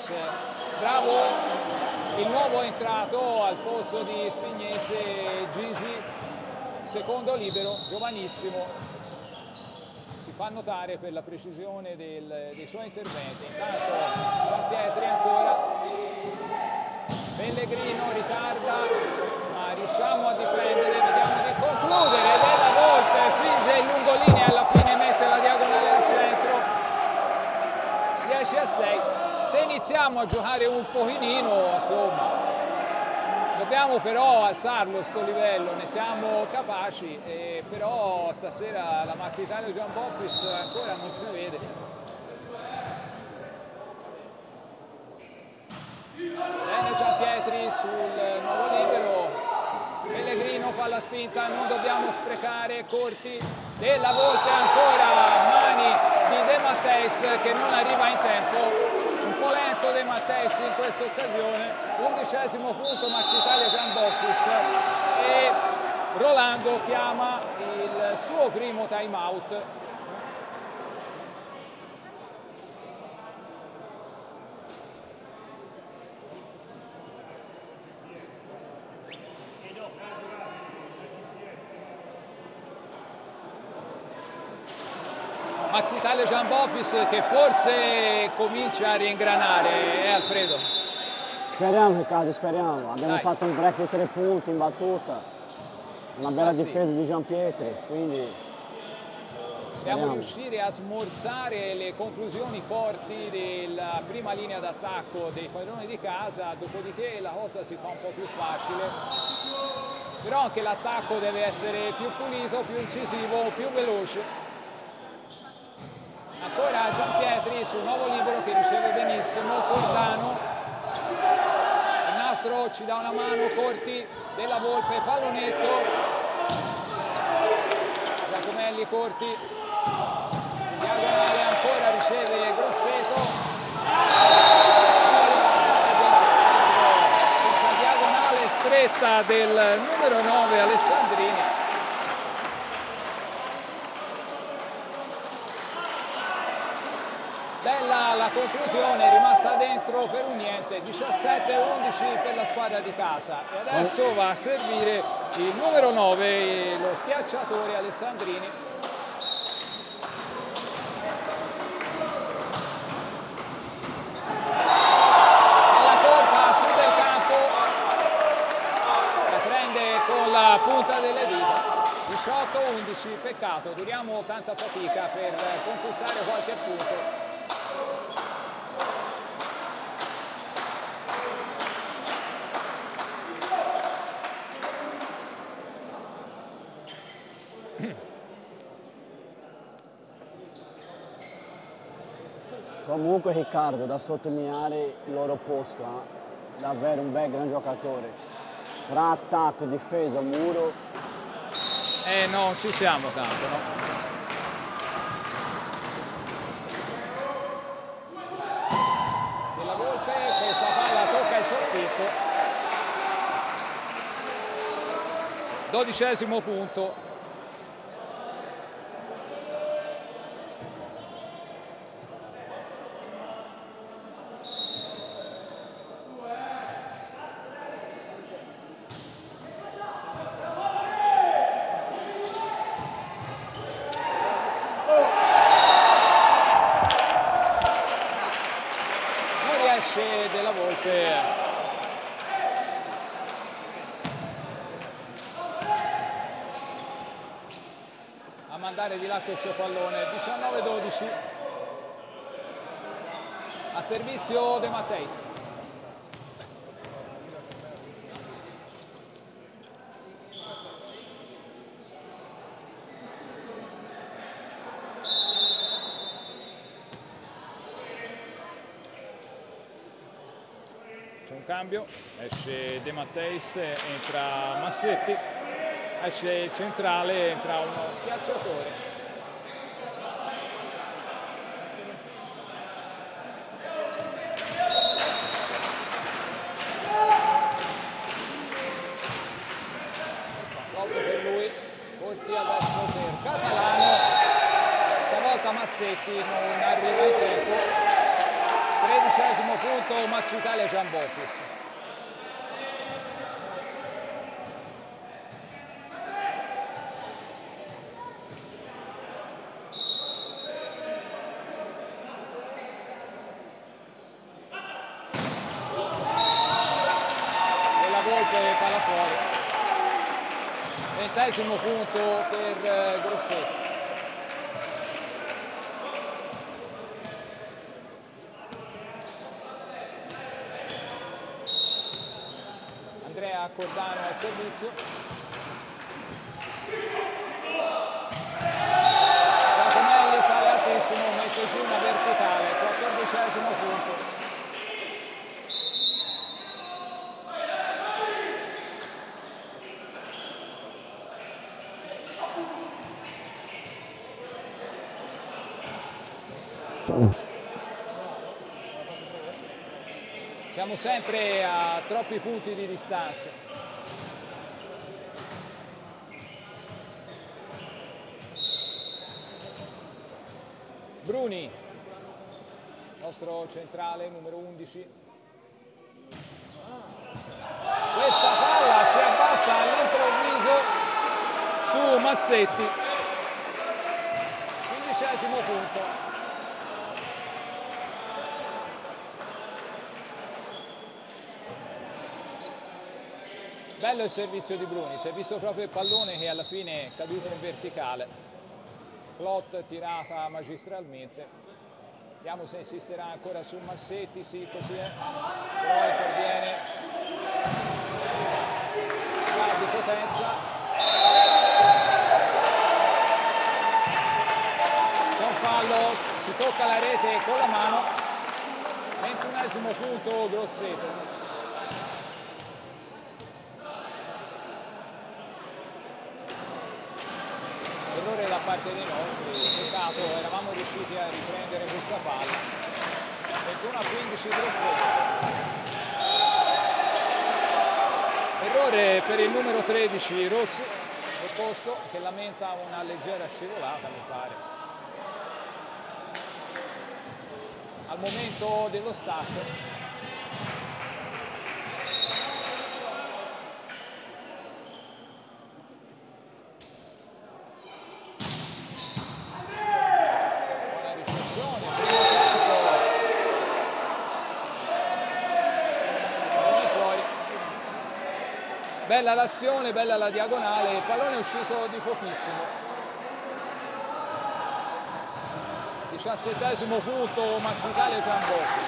Boffis. Bravo il nuovo entrato al posto di Spignese, Gisi, secondo libero, giovanissimo. Si fa notare per la precisione del, dei suoi interventi. Intanto Giampietri ancora. Pellegrino ritarda, ma riusciamo a difendere, vediamo di concludere. Della Volpe finge in lungolinea e alla fine mette la diagonale al centro. dieci a sei. Se iniziamo a giocare un pochino, insomma, dobbiamo però alzarlo sto livello, ne siamo capaci, eh, però stasera la Maxi Italia Giamboffis ancora non si vede. Bene Giampietri sul nuovo libero, Pellegrino palla spinta, non dobbiamo sprecare, corti, Della Volpe ancora, mani di De Matteis che non arriva in tempo. Un po' lento De Matteis in questa occasione, undicesimo punto Maxi Italia Giamboffis e Rolando chiama il suo primo time out. Maxi Italia Giamboffis che forse comincia a riengranare, eh Alfredo? Speriamo Riccardo, speriamo. Abbiamo Dai. fatto un break di tre punti in battuta, una bella Ah, sì. difesa di Giampietri, quindi Dobbiamo speriamo. riuscire a smorzare le conclusioni forti della prima linea d'attacco dei padroni di casa, dopodiché la cosa si fa un po' più facile. Però anche l'attacco deve essere più pulito, più incisivo, più veloce. Ancora Giampietri sul nuovo libero che riceve benissimo, Cordano, il nastro ci dà una mano, Corti, Della Volpe, pallonetto, Giacomelli, Corti, diagonale ancora riceve Grosseto, questa diagonale stretta del numero nove Alessandrini. Bella la conclusione, è rimasta dentro per un niente, diciassette a undici per la squadra di casa e adesso va a servire il numero nove, lo schiacciatore Alessandrini. E la colpa su del campo, la prende con la punta delle dita. diciotto a undici, peccato, duriamo tanta fatica per conquistare qualche punto. Comunque Riccardo, da sottolineare il loro posto, eh? Davvero un bel gran giocatore. Tra attacco, difesa, muro. Eh non ci siamo tanto, no? Della Volpe, questa palla tocca il soffitto. Dodicesimo punto. Della Volpe a mandare di là questo pallone. Diciannove a dodici a servizio De Matteis. C'è un cambio, esce De Matteis, entra Massetti, esce il centrale, entra uno schiacciatore. Proprio per lui, Corti adesso per Catalano, stavolta Massetti non arriva in tempo. Tredicesimo punto punto Max Italia Giambofis. Della Volpe palla fuori. Ventesimo punto per eh, Grosseto. Andrea Cordano al servizio. Giacomelli sale altissimo, mette giù una verticale, quattordicesimo punto. Siamo sempre a troppi punti di distanza. Bruni, nostro centrale numero undici. Questa palla si abbassa all'improvviso su Massetti. Quindicesimo punto. Bello il servizio di Bruni, si è visto proprio il pallone che alla fine è caduto in verticale. Flot tirata magistralmente. Vediamo se insisterà ancora su Massetti, sì, così è. Però interviene. Va di potenza. Con fallo si tocca la rete con la mano. ventunesimo punto Grosseto. Errore da parte dei nostri, peccato, eravamo riusciti a riprendere questa palla. ventuno a quindici Grosseto. Errore per il numero tredici Rossi, opposto, che lamenta una leggera scivolata, mi pare. Al momento dello stacco. Bella l'azione, bella la diagonale, il pallone è uscito di pochissimo. diciassettesimo punto Max Italia Giambofis.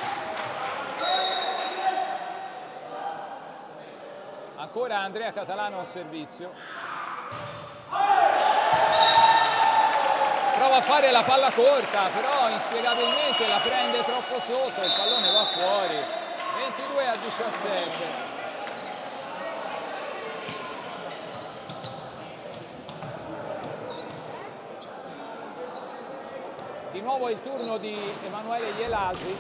Ancora Andrea Catalano al servizio. Prova a fare la palla corta, però inspiegabilmente la prende troppo sotto, il pallone va fuori. ventidue a diciassette. Di nuovo il turno di Emanuele Ielasi.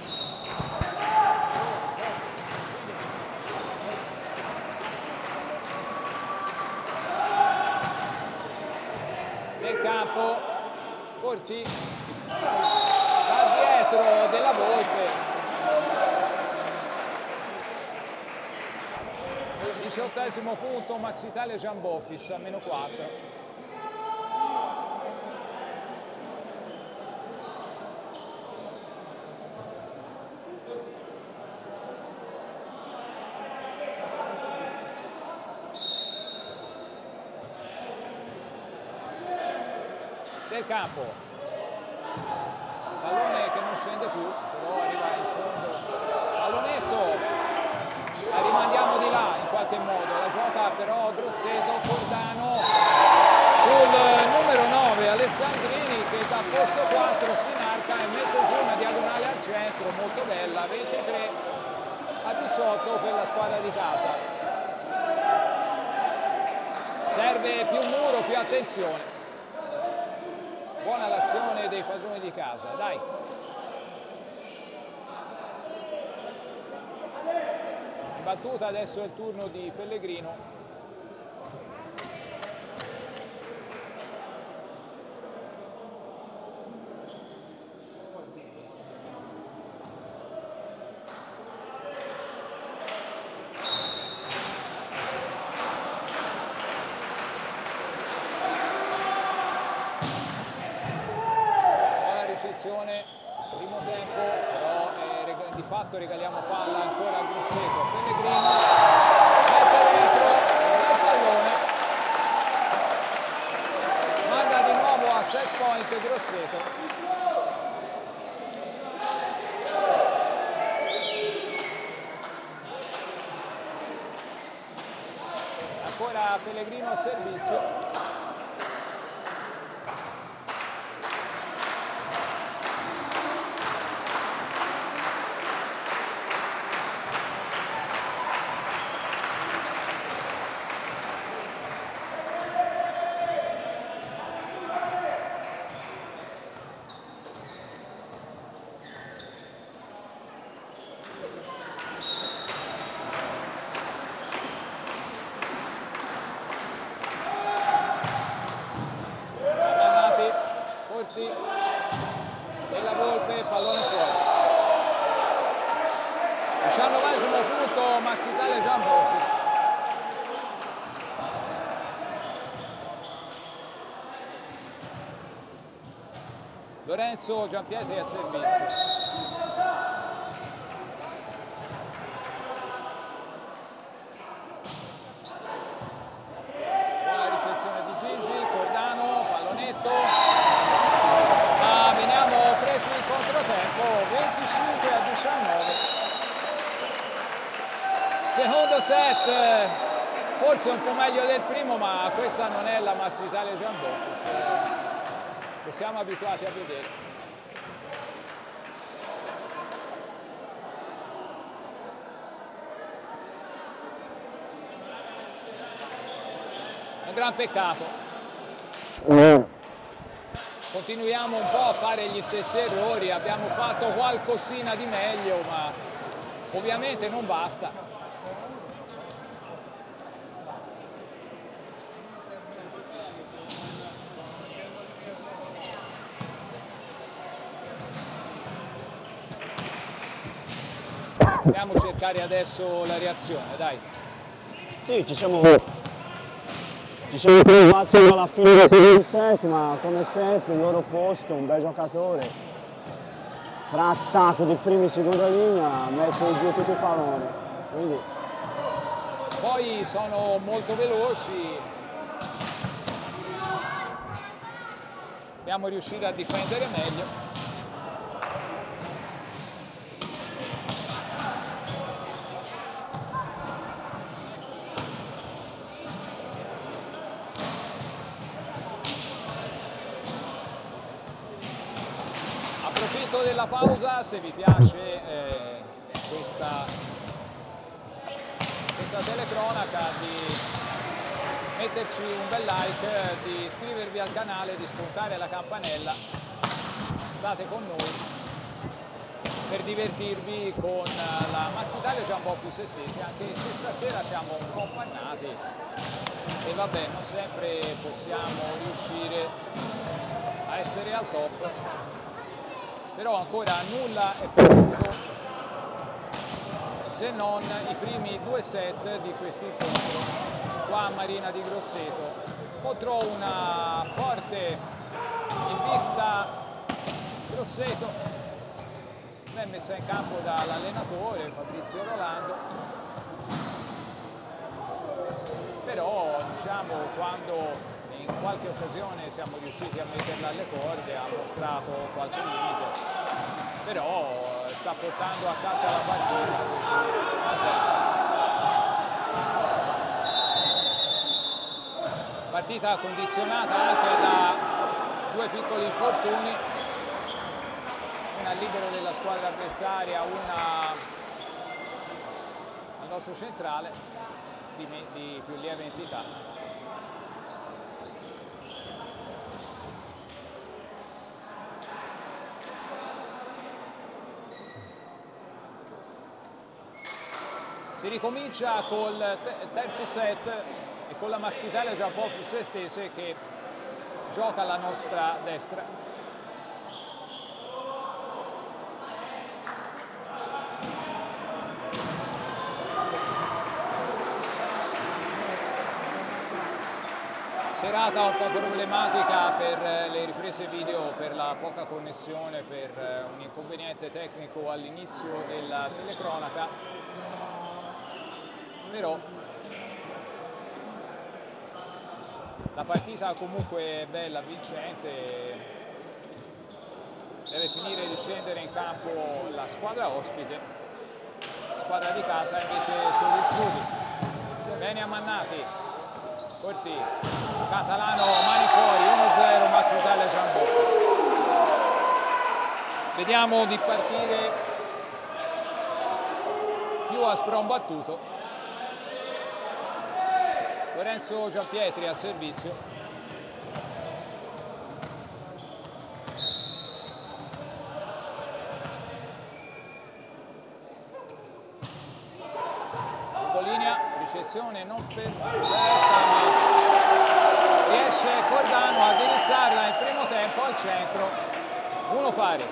Nel campo, Corti, da dietro della Volpe. diciottesimo punto Max Italia Giambofis a meno quattro. Del campo, pallone che non scende più, però arriva in fondo, pallonetto, la rimandiamo di là in qualche modo, la gioca però Grosseto, Cordano sul numero nove Alessandrini che da posto quattro si inarca e mette giù una diagonale al centro, molto bella, ventitré a diciotto per la squadra di casa. Serve più muro, più attenzione. Buona l'azione dei padroni di casa, dai. In battuta adesso è il turno di Pellegrino. Primo tempo, però eh, di fatto regaliamo palla ancora a Grosseto. Pellegrino mette dentro il pallone, manda di nuovo a set point Grosseto. Ancora Pellegrino a servizio. Della Volpe, pallone fuori. diciannovesimo punto, Max Italia Giamboffis. Lorenzo Giampietri a servizio. venticinque a diciannove. Secondo set, forse un po' meglio del primo, ma questa non è la Max Italia Giamboffis che siamo abituati a vedere. Un gran peccato. Continuiamo un po' a fare gli stessi errori, abbiamo fatto qualcosina di meglio, ma ovviamente non basta. Andiamo a cercare adesso la reazione, dai. Sì, ci siamo... Ci siamo provati alla fine del set, ma come sempre il loro posto, un bel giocatore, fra attacco di prima e seconda linea, mette giù tutti i palloni. Quindi... Poi sono molto veloci, dobbiamo riuscire a difendere meglio. Approfitto della pausa, se vi piace eh, questa, questa telecronaca, di metterci un bel like, di iscrivervi al canale, di spuntare la campanella. State con noi per divertirvi con la Max Italia Giamboffis estesi, anche se stasera siamo un po' appannati e vabbè, non sempre possiamo riuscire a essere al top. Però ancora nulla è perduto, se non i primi due set di questo incontro qua a Marina di Grosseto, contro una forte invicta Grosseto, ben messa in campo dall'allenatore Fabrizio Rolando. Però diciamo, quando in qualche occasione siamo riusciti a metterla alle corde, ha mostrato qualche limite, però sta portando a casa la partita. Partita condizionata anche da due piccoli infortuni, una al libero della squadra avversaria, una al nostro centrale di, di più lieve entità. Si ricomincia col terzo set e con la Max Italia Giamboffis estese che gioca alla nostra destra. Serata un po' problematica per le riprese video, per la poca connessione, per un inconveniente tecnico all'inizio della telecronaca, però la partita comunque è bella, vincente. Deve finire di scendere in campo la squadra ospite, squadra di casa invece sugli scudi. Bene Amannati, Corti, Catalano, mani fuori, uno zero, Maxi Legian Boffis. Vediamo di partire più a sprombattuto. Lorenzo Giampietri al servizio. Non perfetta, ma riesce Cordano a indirizzarla in primo tempo al centro, uno pari.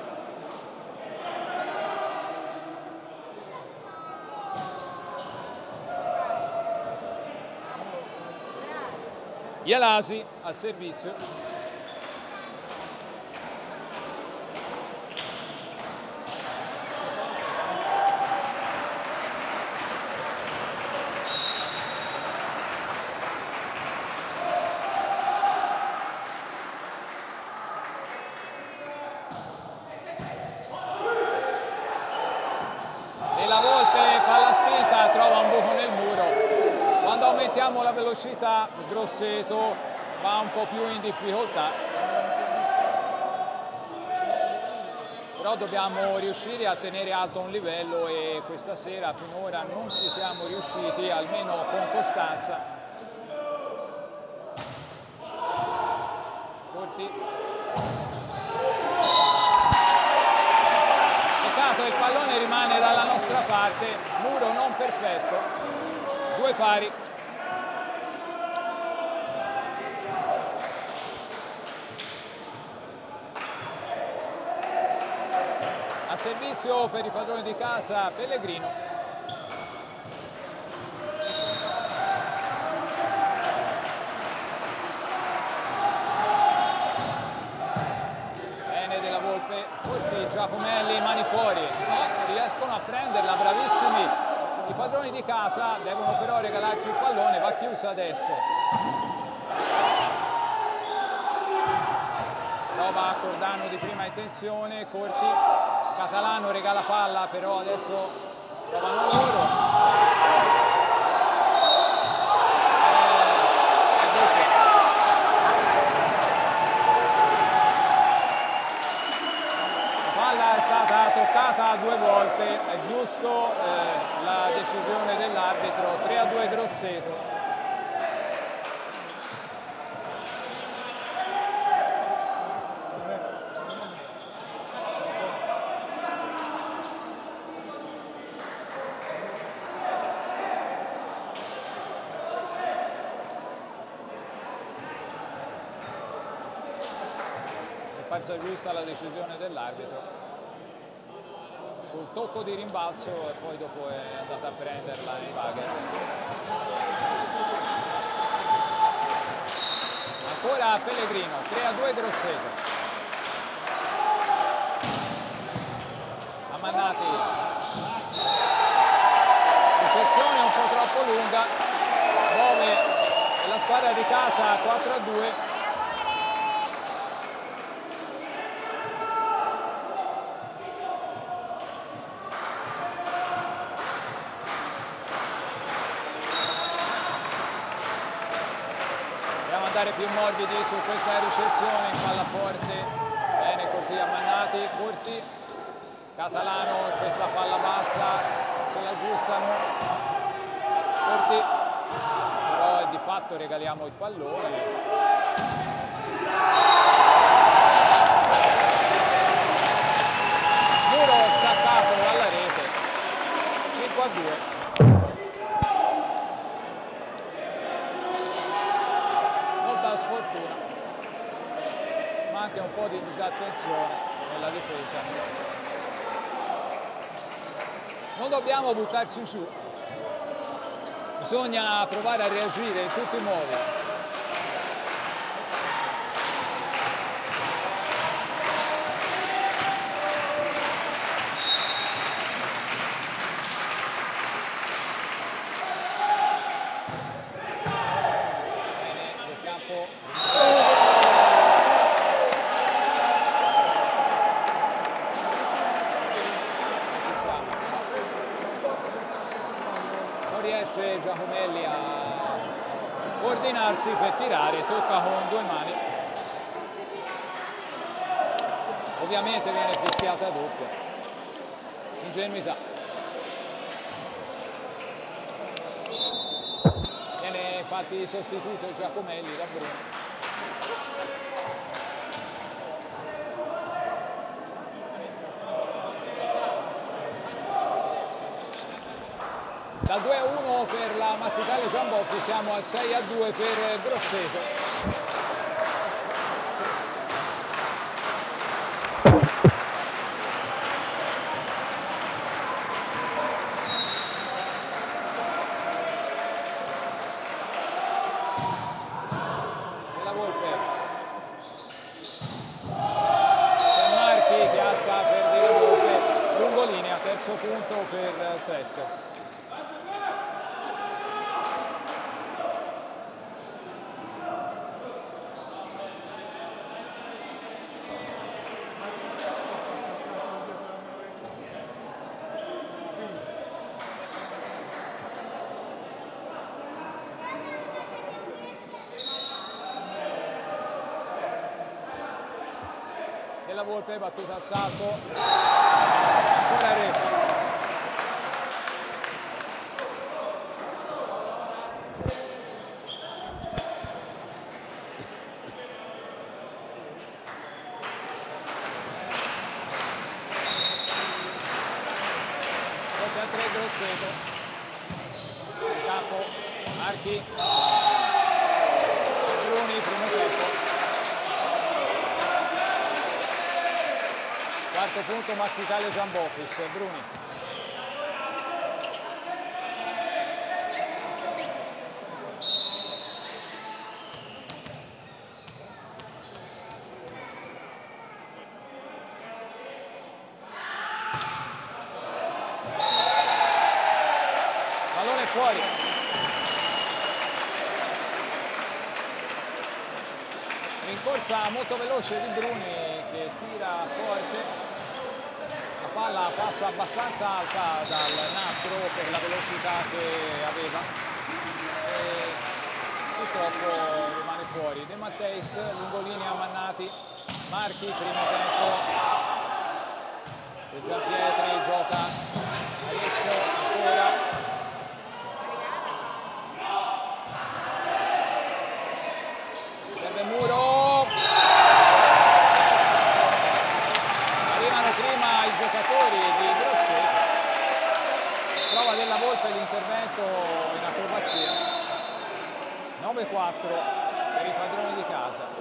Ialasi al servizio. La velocità, Grosseto va un po' più in difficoltà, però dobbiamo riuscire a tenere alto un livello e questa sera finora non ci siamo riusciti, almeno con costanza. Corti. Peccato, il pallone rimane dalla nostra parte, muro non perfetto, due pari. Servizio per i padroni di casa Pellegrino. Bene della Volpe, Corti, Giacomelli, mani fuori, no, riescono a prenderla, bravissimi i padroni di casa, devono però regalarci il pallone, va chiusa adesso. Prova Cordano di prima intenzione, Corti. Catalano regala palla, però adesso provano loro. Eh, la palla è stata toccata due volte, è giusto eh, la decisione dell'arbitro, tre a due Grosseto. Parsa giusta la decisione dell'arbitro sul tocco di rimbalzo e poi dopo è andata a prenderla in Bagher. Ancora Pellegrino, tre a due Grosseto. Amannati, deflezione un po' troppo lunga, muove la squadra di casa quattro a due. Più morbidi su questa ricezione in palla forte, bene così Amannati, Corti, Catalano, questa palla bassa, se la aggiustano, Corti, però di fatto regaliamo il pallone. Muro staccato dalla rete, cinque a due. Sfortuna, ma anche un po' di disattenzione nella difesa. Non dobbiamo buttarci giù, bisogna provare a reagire in tutti i modi. riesce Giacomelli a ordinarsi per tirare, tocca con due mani. Ovviamente viene fischiata doppia. Ingenuità. Viene infatti sostituito Giacomelli da Bruni. Da due a uno per la Maxitale Giamboffi, siamo al sei a due per Grosseto. Della Volpe. C'è Marchi che alza per Della Volpe, lungolinea, terzo punto per Sesca. La Volpe battuta al salto, ancora rete. sette a tre Grosseto, in campo Marchi, Bruni, primo tempo. Quarto punto Maxitale Giamboffis, Bruni. Pallone fuori. Rincorsa molto veloce di Bruni che tira forte. La palla passa abbastanza alta dal nastro per la velocità che aveva e purtroppo rimane fuori. De Matteis, lungolinea Mannati, Marchi, primo tempo per Giampietri, gioca Arezzo ancora. Serve Muro. Giocatori di Grosseto, prova Della Volpe l'intervento in acrobazia. nove a quattro per i padroni di casa.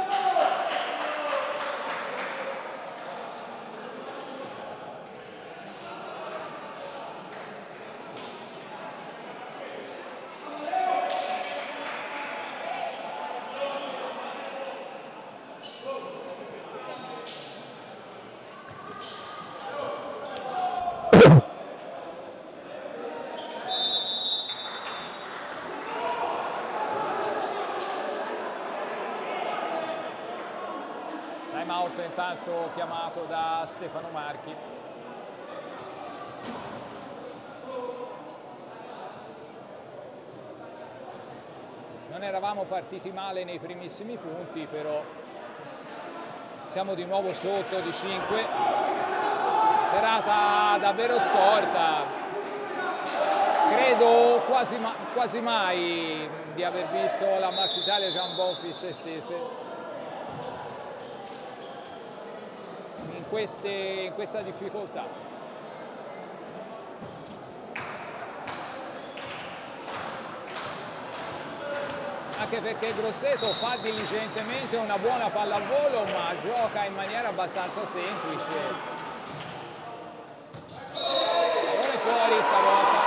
Time out intanto chiamato da Stefano Marchi. Non eravamo partiti male nei primissimi punti, però siamo di nuovo sotto di cinque. Serata davvero storta. Credo quasi, ma quasi mai di aver visto la Maxitale Giamboffis estese in, queste, in questa difficoltà. Anche perché Grosseto fa diligentemente una buona pallavolo, ma gioca in maniera abbastanza semplice. Pallone fuori stavolta.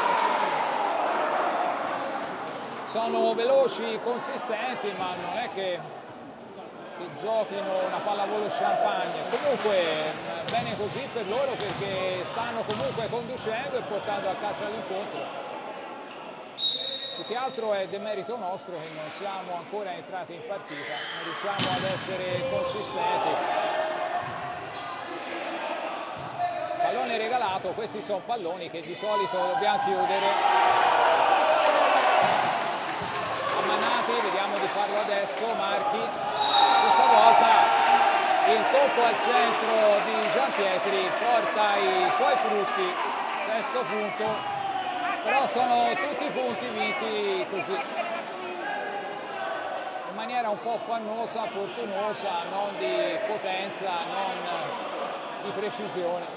Sono veloci, consistenti, ma non è che, che giochino una pallavolo champagne. Comunque bene così per loro, perché stanno comunque conducendo e portando a casa l'incontro. Più che altro è demerito nostro che non siamo ancora entrati in partita, non riusciamo ad essere consistenti. Pallone regalato, questi sono palloni che di solito dobbiamo chiudere. punti, vediamo di farlo adesso. Marchi, questa volta il tocco al centro di Gianpietri porta i suoi frutti, sesto punto, però sono tutti punti vinti così, in maniera un po' affannosa, fortunosa, non di potenza, non di precisione.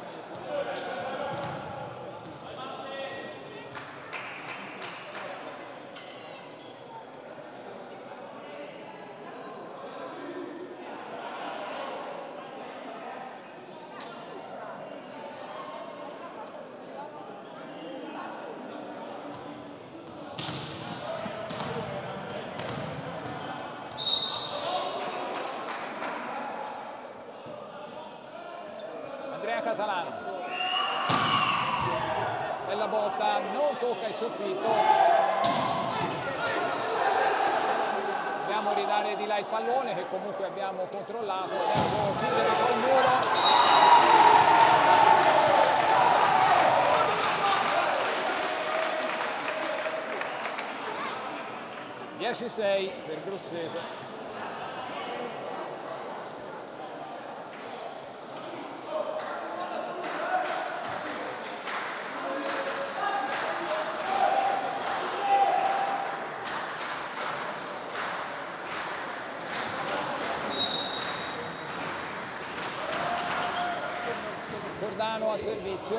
Catalano, bella botta, non tocca il soffitto, dobbiamo ridare di là il pallone che comunque abbiamo controllato, adesso chiudere col muro. dieci sei per Grosseto. A servizio,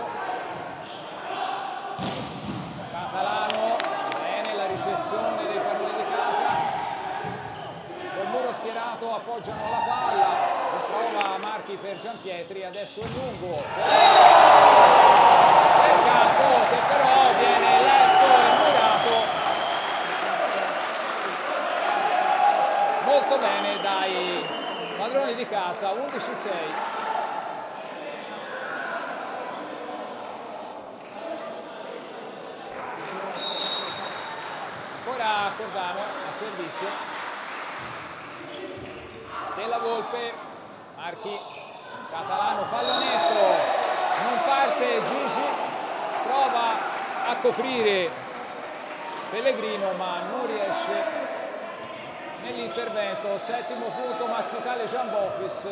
Catalano, bene la ricezione dei palloni di casa, col muro schierato appoggiano la palla, prova Marchi per Gianpietri, adesso lungo, del campo che però viene letto e murato molto bene dai padroni di casa, undici sei. Cordano a servizio, Della Volpe, Marchi, Catalano, pallonetto, non parte Gigi, prova a coprire Pellegrino ma non riesce nell'intervento. Settimo punto Max Italia Giamboffis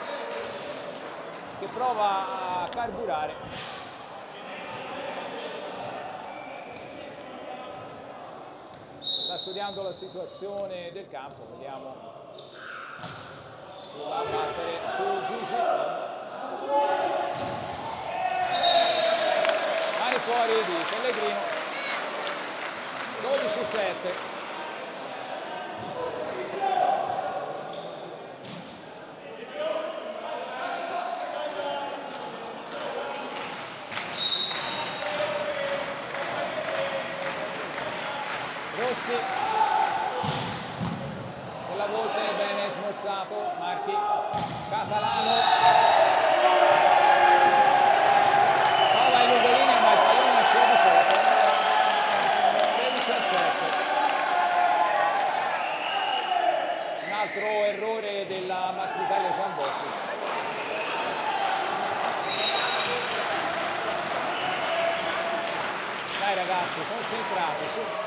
che prova a carburare. Studiando la situazione del campo, vediamo, va a battere su Gigi, mani fuori di Pellegrino, dodici sette. Rossi, Della Volpe bene smorzato, Marchi, Catalano, prova in lungolinea ma il pallone esce di fuoco, tredici a sette. Un altro errore della Max Italia Giamboffis. Dai ragazzi, concentrati, su.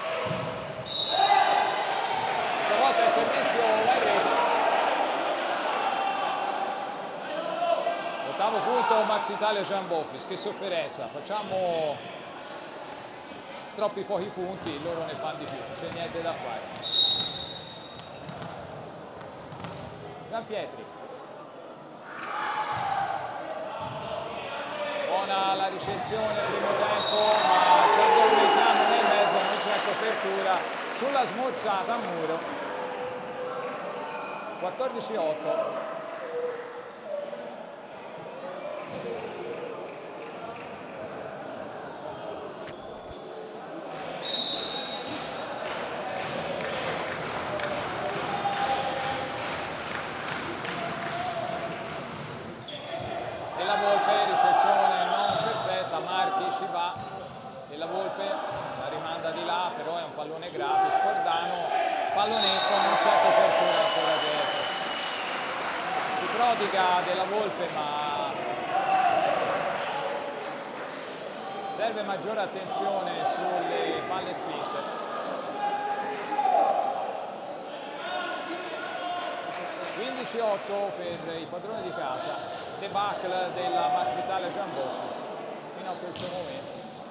Stavolta il servizio va in rete. Ottavo punto Max Italia Giamboffis, che sofferenza, facciamo troppi pochi punti, loro ne fanno di più, non c'è niente da fare. Gianpietri. Buona la ricezione al primo tempo, ma ci addormentiamo nel mezzo, non c'è copertura sulla smorzata a muro. quattordici otto. Della Volpe, ricezione non perfetta, Marchi ci va, Della Volpe la rimanda di là, però è un pallone gratis, Cordano, pallonetto, non c'è copertura ancora dietro. Si prodiga Della Volpe, ma serve maggiore attenzione sulle palle spinte. dieci otto per i padroni di casa, debacle della Max Italia Jambofis fino a questo momento.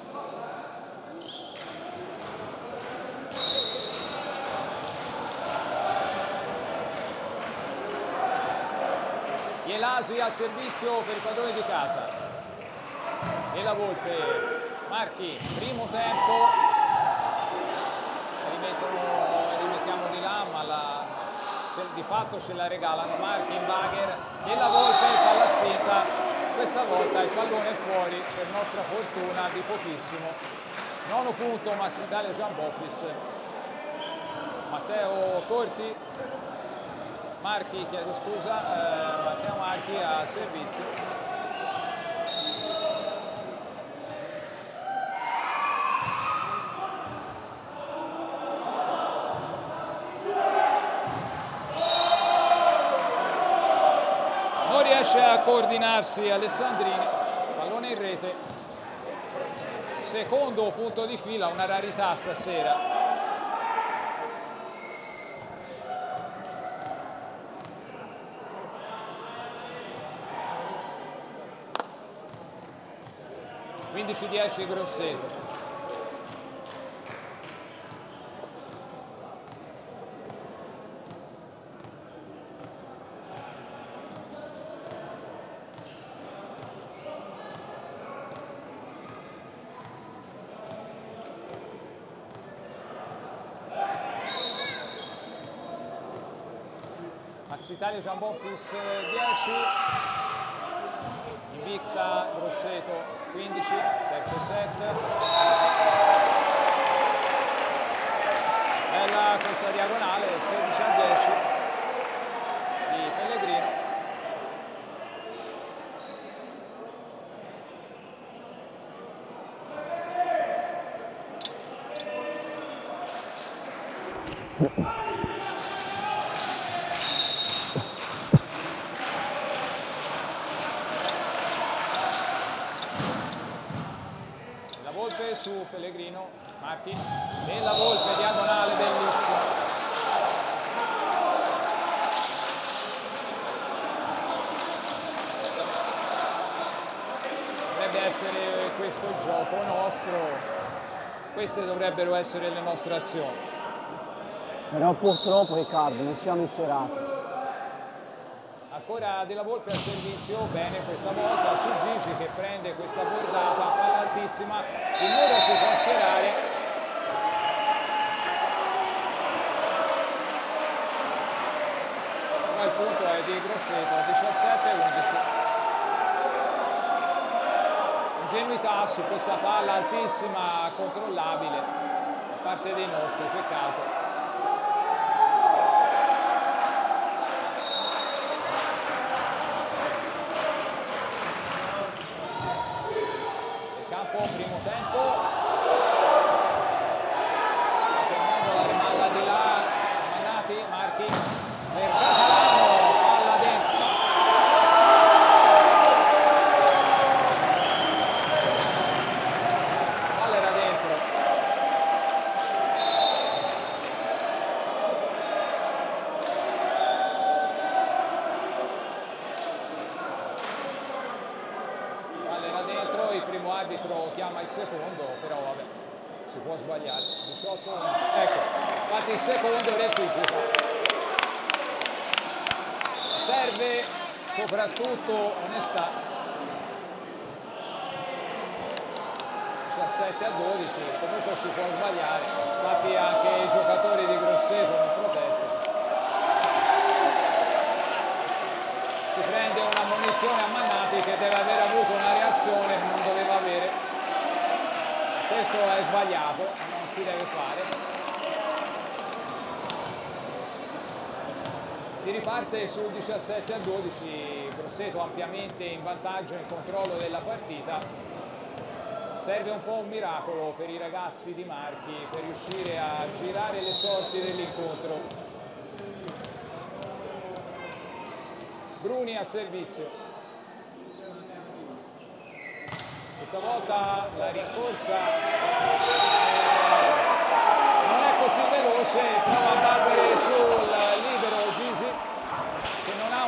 Ielasi al servizio per i padroni di casa. E la Volpe, Marchi, primo tempo, rimettono, rimettiamo di là, ma la, cioè, di fatto ce la regalano Marchi in bagher. E la Volpe, palla spinta, questa volta il pallone è fuori, per nostra fortuna, di pochissimo. Nono punto, Max Italia Jambofis. Matteo Corti. Marchi, chiedo scusa, eh, Matteo Marchi al servizio. Non riesce a coordinarsi Alessandrini, pallone in rete. Secondo punto di fila, una rarità stasera. quindici dieci Grosseto. Max Italia Jambofis dieci. Invicta Grosseto quindici, terzo set. Bella questa diagonale, sedici a dieci di Pellegrino. Su Pellegrino, Marchi e la Volpe, diagonale bellissima. Dovrebbe essere questo il gioco nostro, queste dovrebbero essere le nostre azioni. Però purtroppo Riccardo non siamo in serata. Ancora della Volpe al servizio, bene questa volta su Gigi che prende questa bordata, palla altissima, il muro si può schierare. Ma il punto è di Grosseto, diciassette undici. Ingenuità su questa palla altissima, controllabile, da parte dei nostri, peccato. Primo tempo, la rimanda di là, Mannati, Marchi, per Catalano, palla dentro. Palla era dentro. Il primo arbitro chiama il secondo, però vabbè, si può sbagliare. diciotto, ecco, infatti il secondo rettifica. Serve soprattutto onestà. diciassette a dodici, comunque si può sbagliare. Infatti anche i giocatori di Grosseto non protestano. Si prende una munizione a Mannati che deve aver avuto una reazione che non doveva avere. Questo è sbagliato, non si deve fare. Si riparte sul diciassette a dodici, Grosseto ampiamente in vantaggio in controllo della partita. Serve un po' un miracolo per i ragazzi di Marchi per riuscire a girare le sorti dell'incontro. Bruni al servizio. Questa volta la rincorsa non è così veloce, prova a battere sul libero Gigi che non ha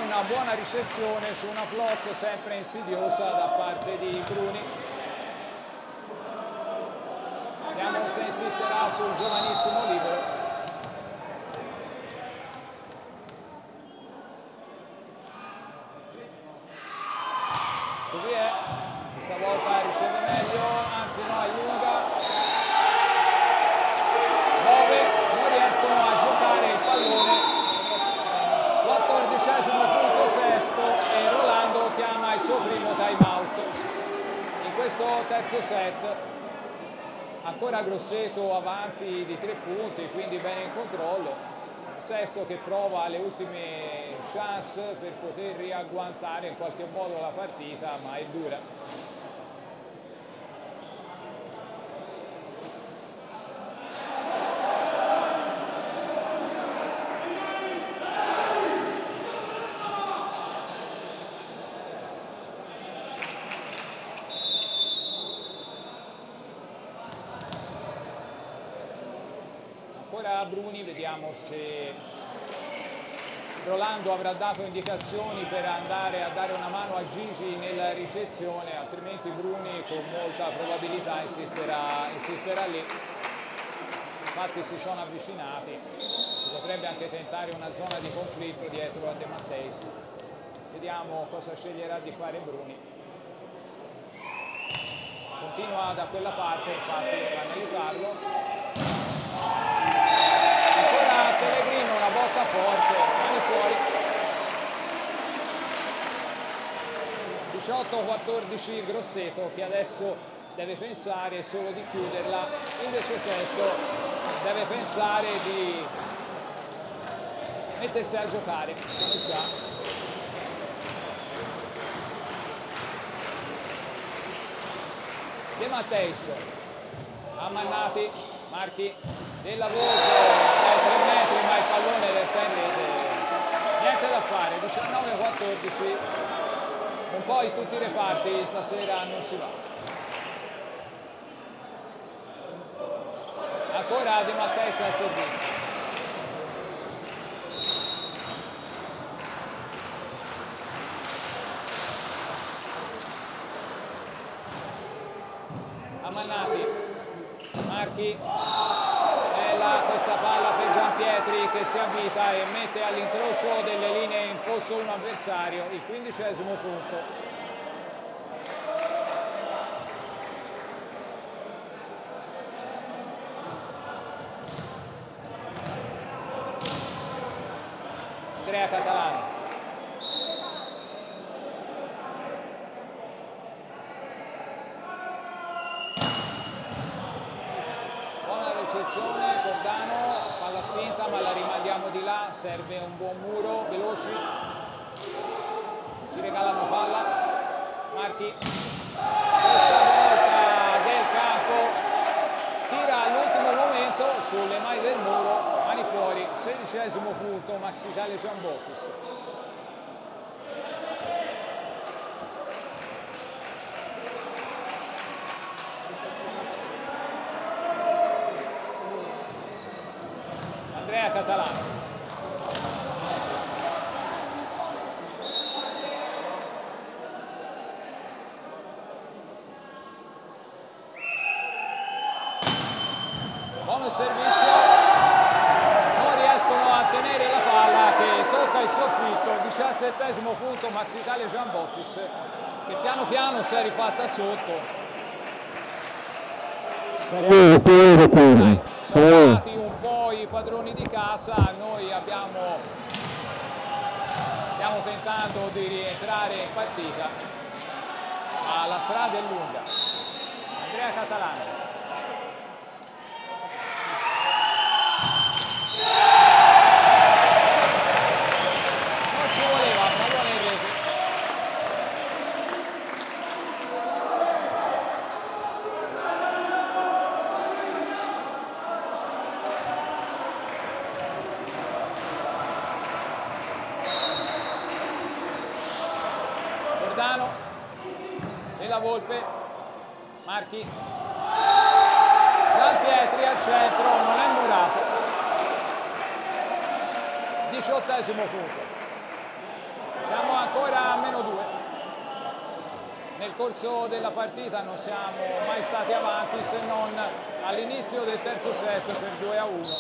ricezione su una block sempre insidiosa da parte di Bruni. Vediamo se insisterà sul giovanissimo libero. Così è, questa volta riceve meglio, anzi no, allunga. Bove non riescono a giocare il pallone. quattordicesimo punto sesto e Rolando chiama il suo primo time out. In questo terzo set ancora Grosseto avanti di tre punti, quindi bene in controllo. Sesto che prova le ultime chance per poter riagguantare in qualche modo la partita, ma è dura. Ancora Bruni, vediamo se Rolando avrà dato indicazioni per andare a dare una mano a Gigi nella ricezione, altrimenti Bruni con molta probabilità insisterà, insisterà lì. Infatti si sono avvicinati, si potrebbe anche tentare una zona di conflitto dietro a De Matteis. Vediamo cosa sceglierà di fare Bruni. Continua da quella parte, infatti vanno a aiutarlo. Ancora Pellegrino, una botta forte, mani fuori. diciotto quattordici Grosseto che adesso deve pensare solo di chiuderla, invece Sesto deve pensare di mettersi a giocare, come sa. De Matteis, Ammannati, Marchi, Della Volpe dai tre metri, ma il pallone resta in rete. Niente da fare, diciannove quattordici, un po' in tutti i reparti stasera non si va. Ancora De Matteis al servizio. Ammannati, Marchi. Questa palla per Giampietri che si avvita e mette all'incrocio delle linee in fosso un avversario, il quindicesimo punto. Andrea Catalano. Cordano, palla spinta ma la rimandiamo di là, serve un buon muro, veloci, ci regalano palla, Marchi, questa volta Del Campo, tira all'ultimo momento sulle mani del muro, mani fuori, sedicesimo punto, Max Italia Giamboffis. Catalano. Buono servizio, non riescono a tenere la palla che tocca il soffitto, diciassettesimo punto Max Italia Giamboffis che piano piano si è rifatta sotto. Speriamo che sono stati un po' i padroni di casa, noi abbiamo, stiamo tentando di rientrare in partita, ma la strada è lunga. Andrea Catalano. Non ci voleva, pallone in rete. Cordano, Della Volpe, Marchi, Giampietri al centro, non è murato. diciottesimo punto. Siamo ancora a meno due. Nel corso della partita non siamo mai stati avanti se non all'inizio del terzo set per due a uno.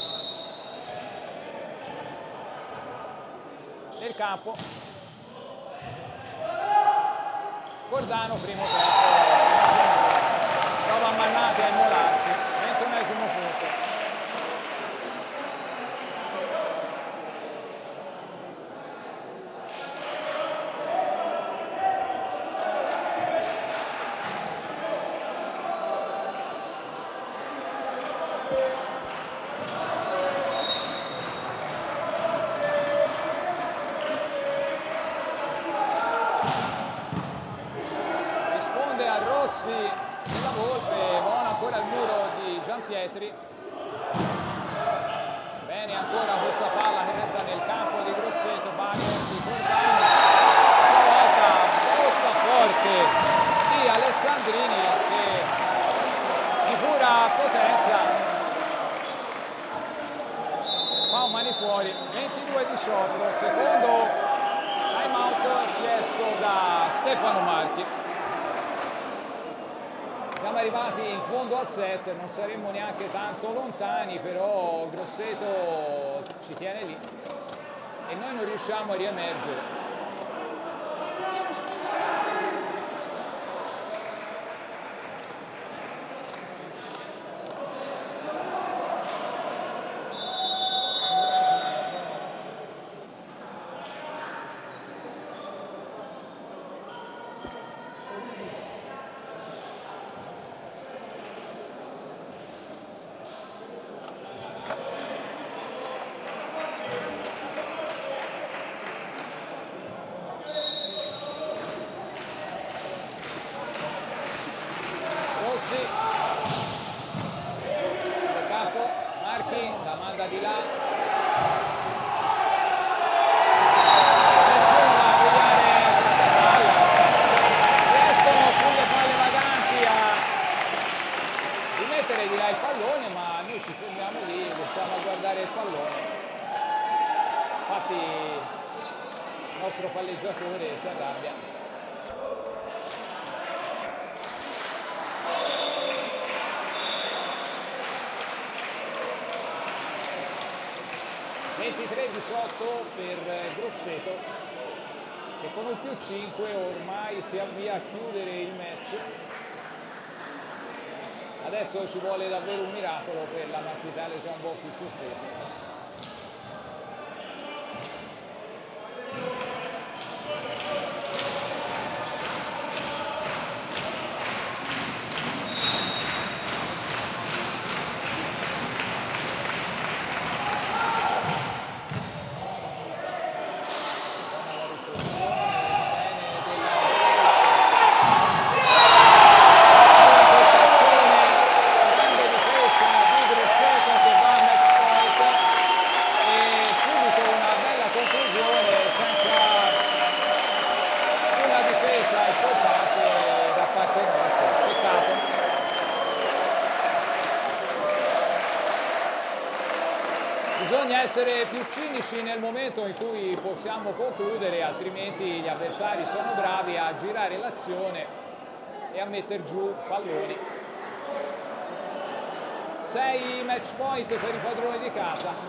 Nel campo Cordano, primo tempo, prova Mannati a immolarsi, ventunesimo punto. Della Volpe, buona ancora il muro di Giampietri. Bene ancora questa palla che resta nel campo di Grosseto, bagno di Cordano, stavolta botta forte di Alessandrini che di pura potenza fa un mani fuori. Ventidue diciotto, secondo time out chiesto da Stefano Marchi. Siamo arrivati in fondo al set, non saremmo neanche tanto lontani, però Grosseto ci tiene lì e noi non riusciamo a riemergere. Nel campo Marchi, la manda di là, nessuno a pigliare questa palla, riescono sulle palle vaganti a rimettere di là il pallone, ma noi ci fermiamo lì, stiamo a guardare il pallone. Infatti il nostro palleggiatore si arrabbia. ventitré diciotto per Grosseto che con un più cinque ormai si avvia a chiudere il match. Adesso ci vuole davvero un miracolo per la Max Italia Giamboffis stessa. Bisogna essere più cinici nel momento in cui possiamo concludere, altrimenti gli avversari sono bravi a girare l'azione e a mettere giù palloni. sei match point per i padroni di casa.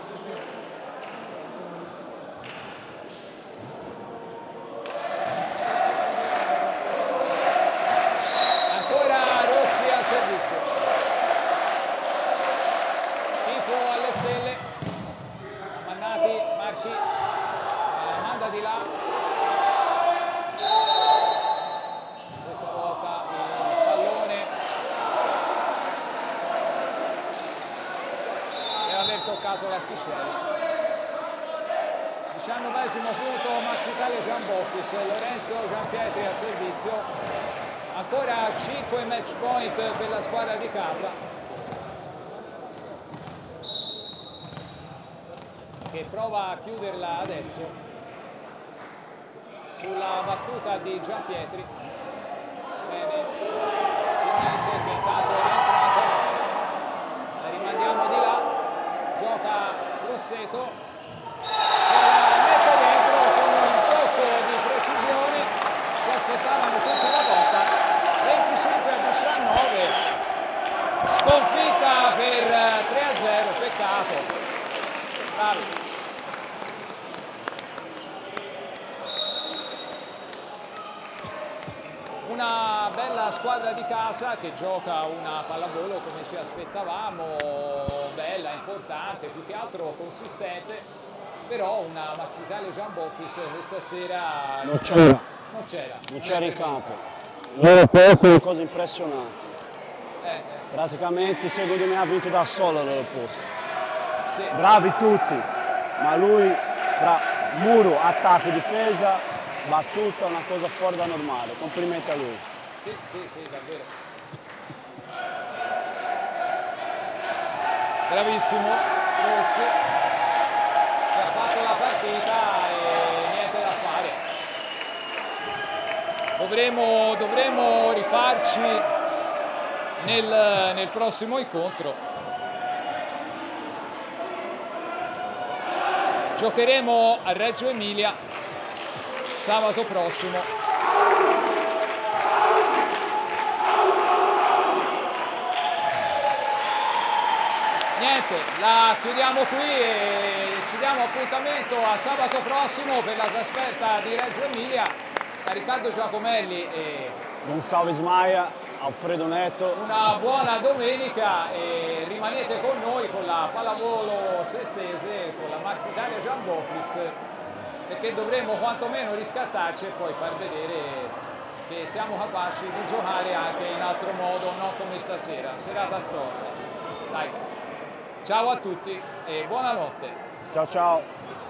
Di là, questa volta il pallone deve aver toccato l'asticella. diciannovesimo punto Max Italia Giamboffis, Lorenzo Giampietri al servizio, ancora cinque match point per la squadra di casa che prova a chiuderla adesso sulla battuta di Giampietri. Bene, Pignese che intanto è rientrato, la rimandiamo di là, gioca Grosseto e la mette dentro con un tocco di sconfitta per tre a zero, peccato. Bravi. Una bella squadra di casa che gioca una pallavolo come ci aspettavamo, bella, importante, più che altro consistente, però una Max Italia Jamboffice questa sera non c'era, non c'era non c'era in campo. Loro posto una cosa impressionante. Eh. Praticamente secondo me ha vinto da solo il loro posto. Sì. Bravi tutti, ma lui tra muro, attacco, difesa, battuta, una cosa fuori da normale. Complimenti a lui. Sì, sì, sì, davvero. Bravissimo, Rossi, che ha fatto la partita e niente da fare. Dovremo, dovremo rifarci nel, nel prossimo incontro. Giocheremo a Reggio Emilia sabato prossimo. Niente, la chiudiamo qui e ci diamo appuntamento a sabato prossimo per la trasferta di Reggio Emilia a Riccardo Giacomelli e Gonçalves Maia, Alfredo Neto. Una buona domenica e rimanete con noi con la pallavolo sestese, con la Max Italia Jamboffice, perché dovremo quantomeno riscattarci e poi far vedere che siamo capaci di giocare anche in altro modo, non come stasera, serata storta. Dai, ciao a tutti e buonanotte. Ciao ciao.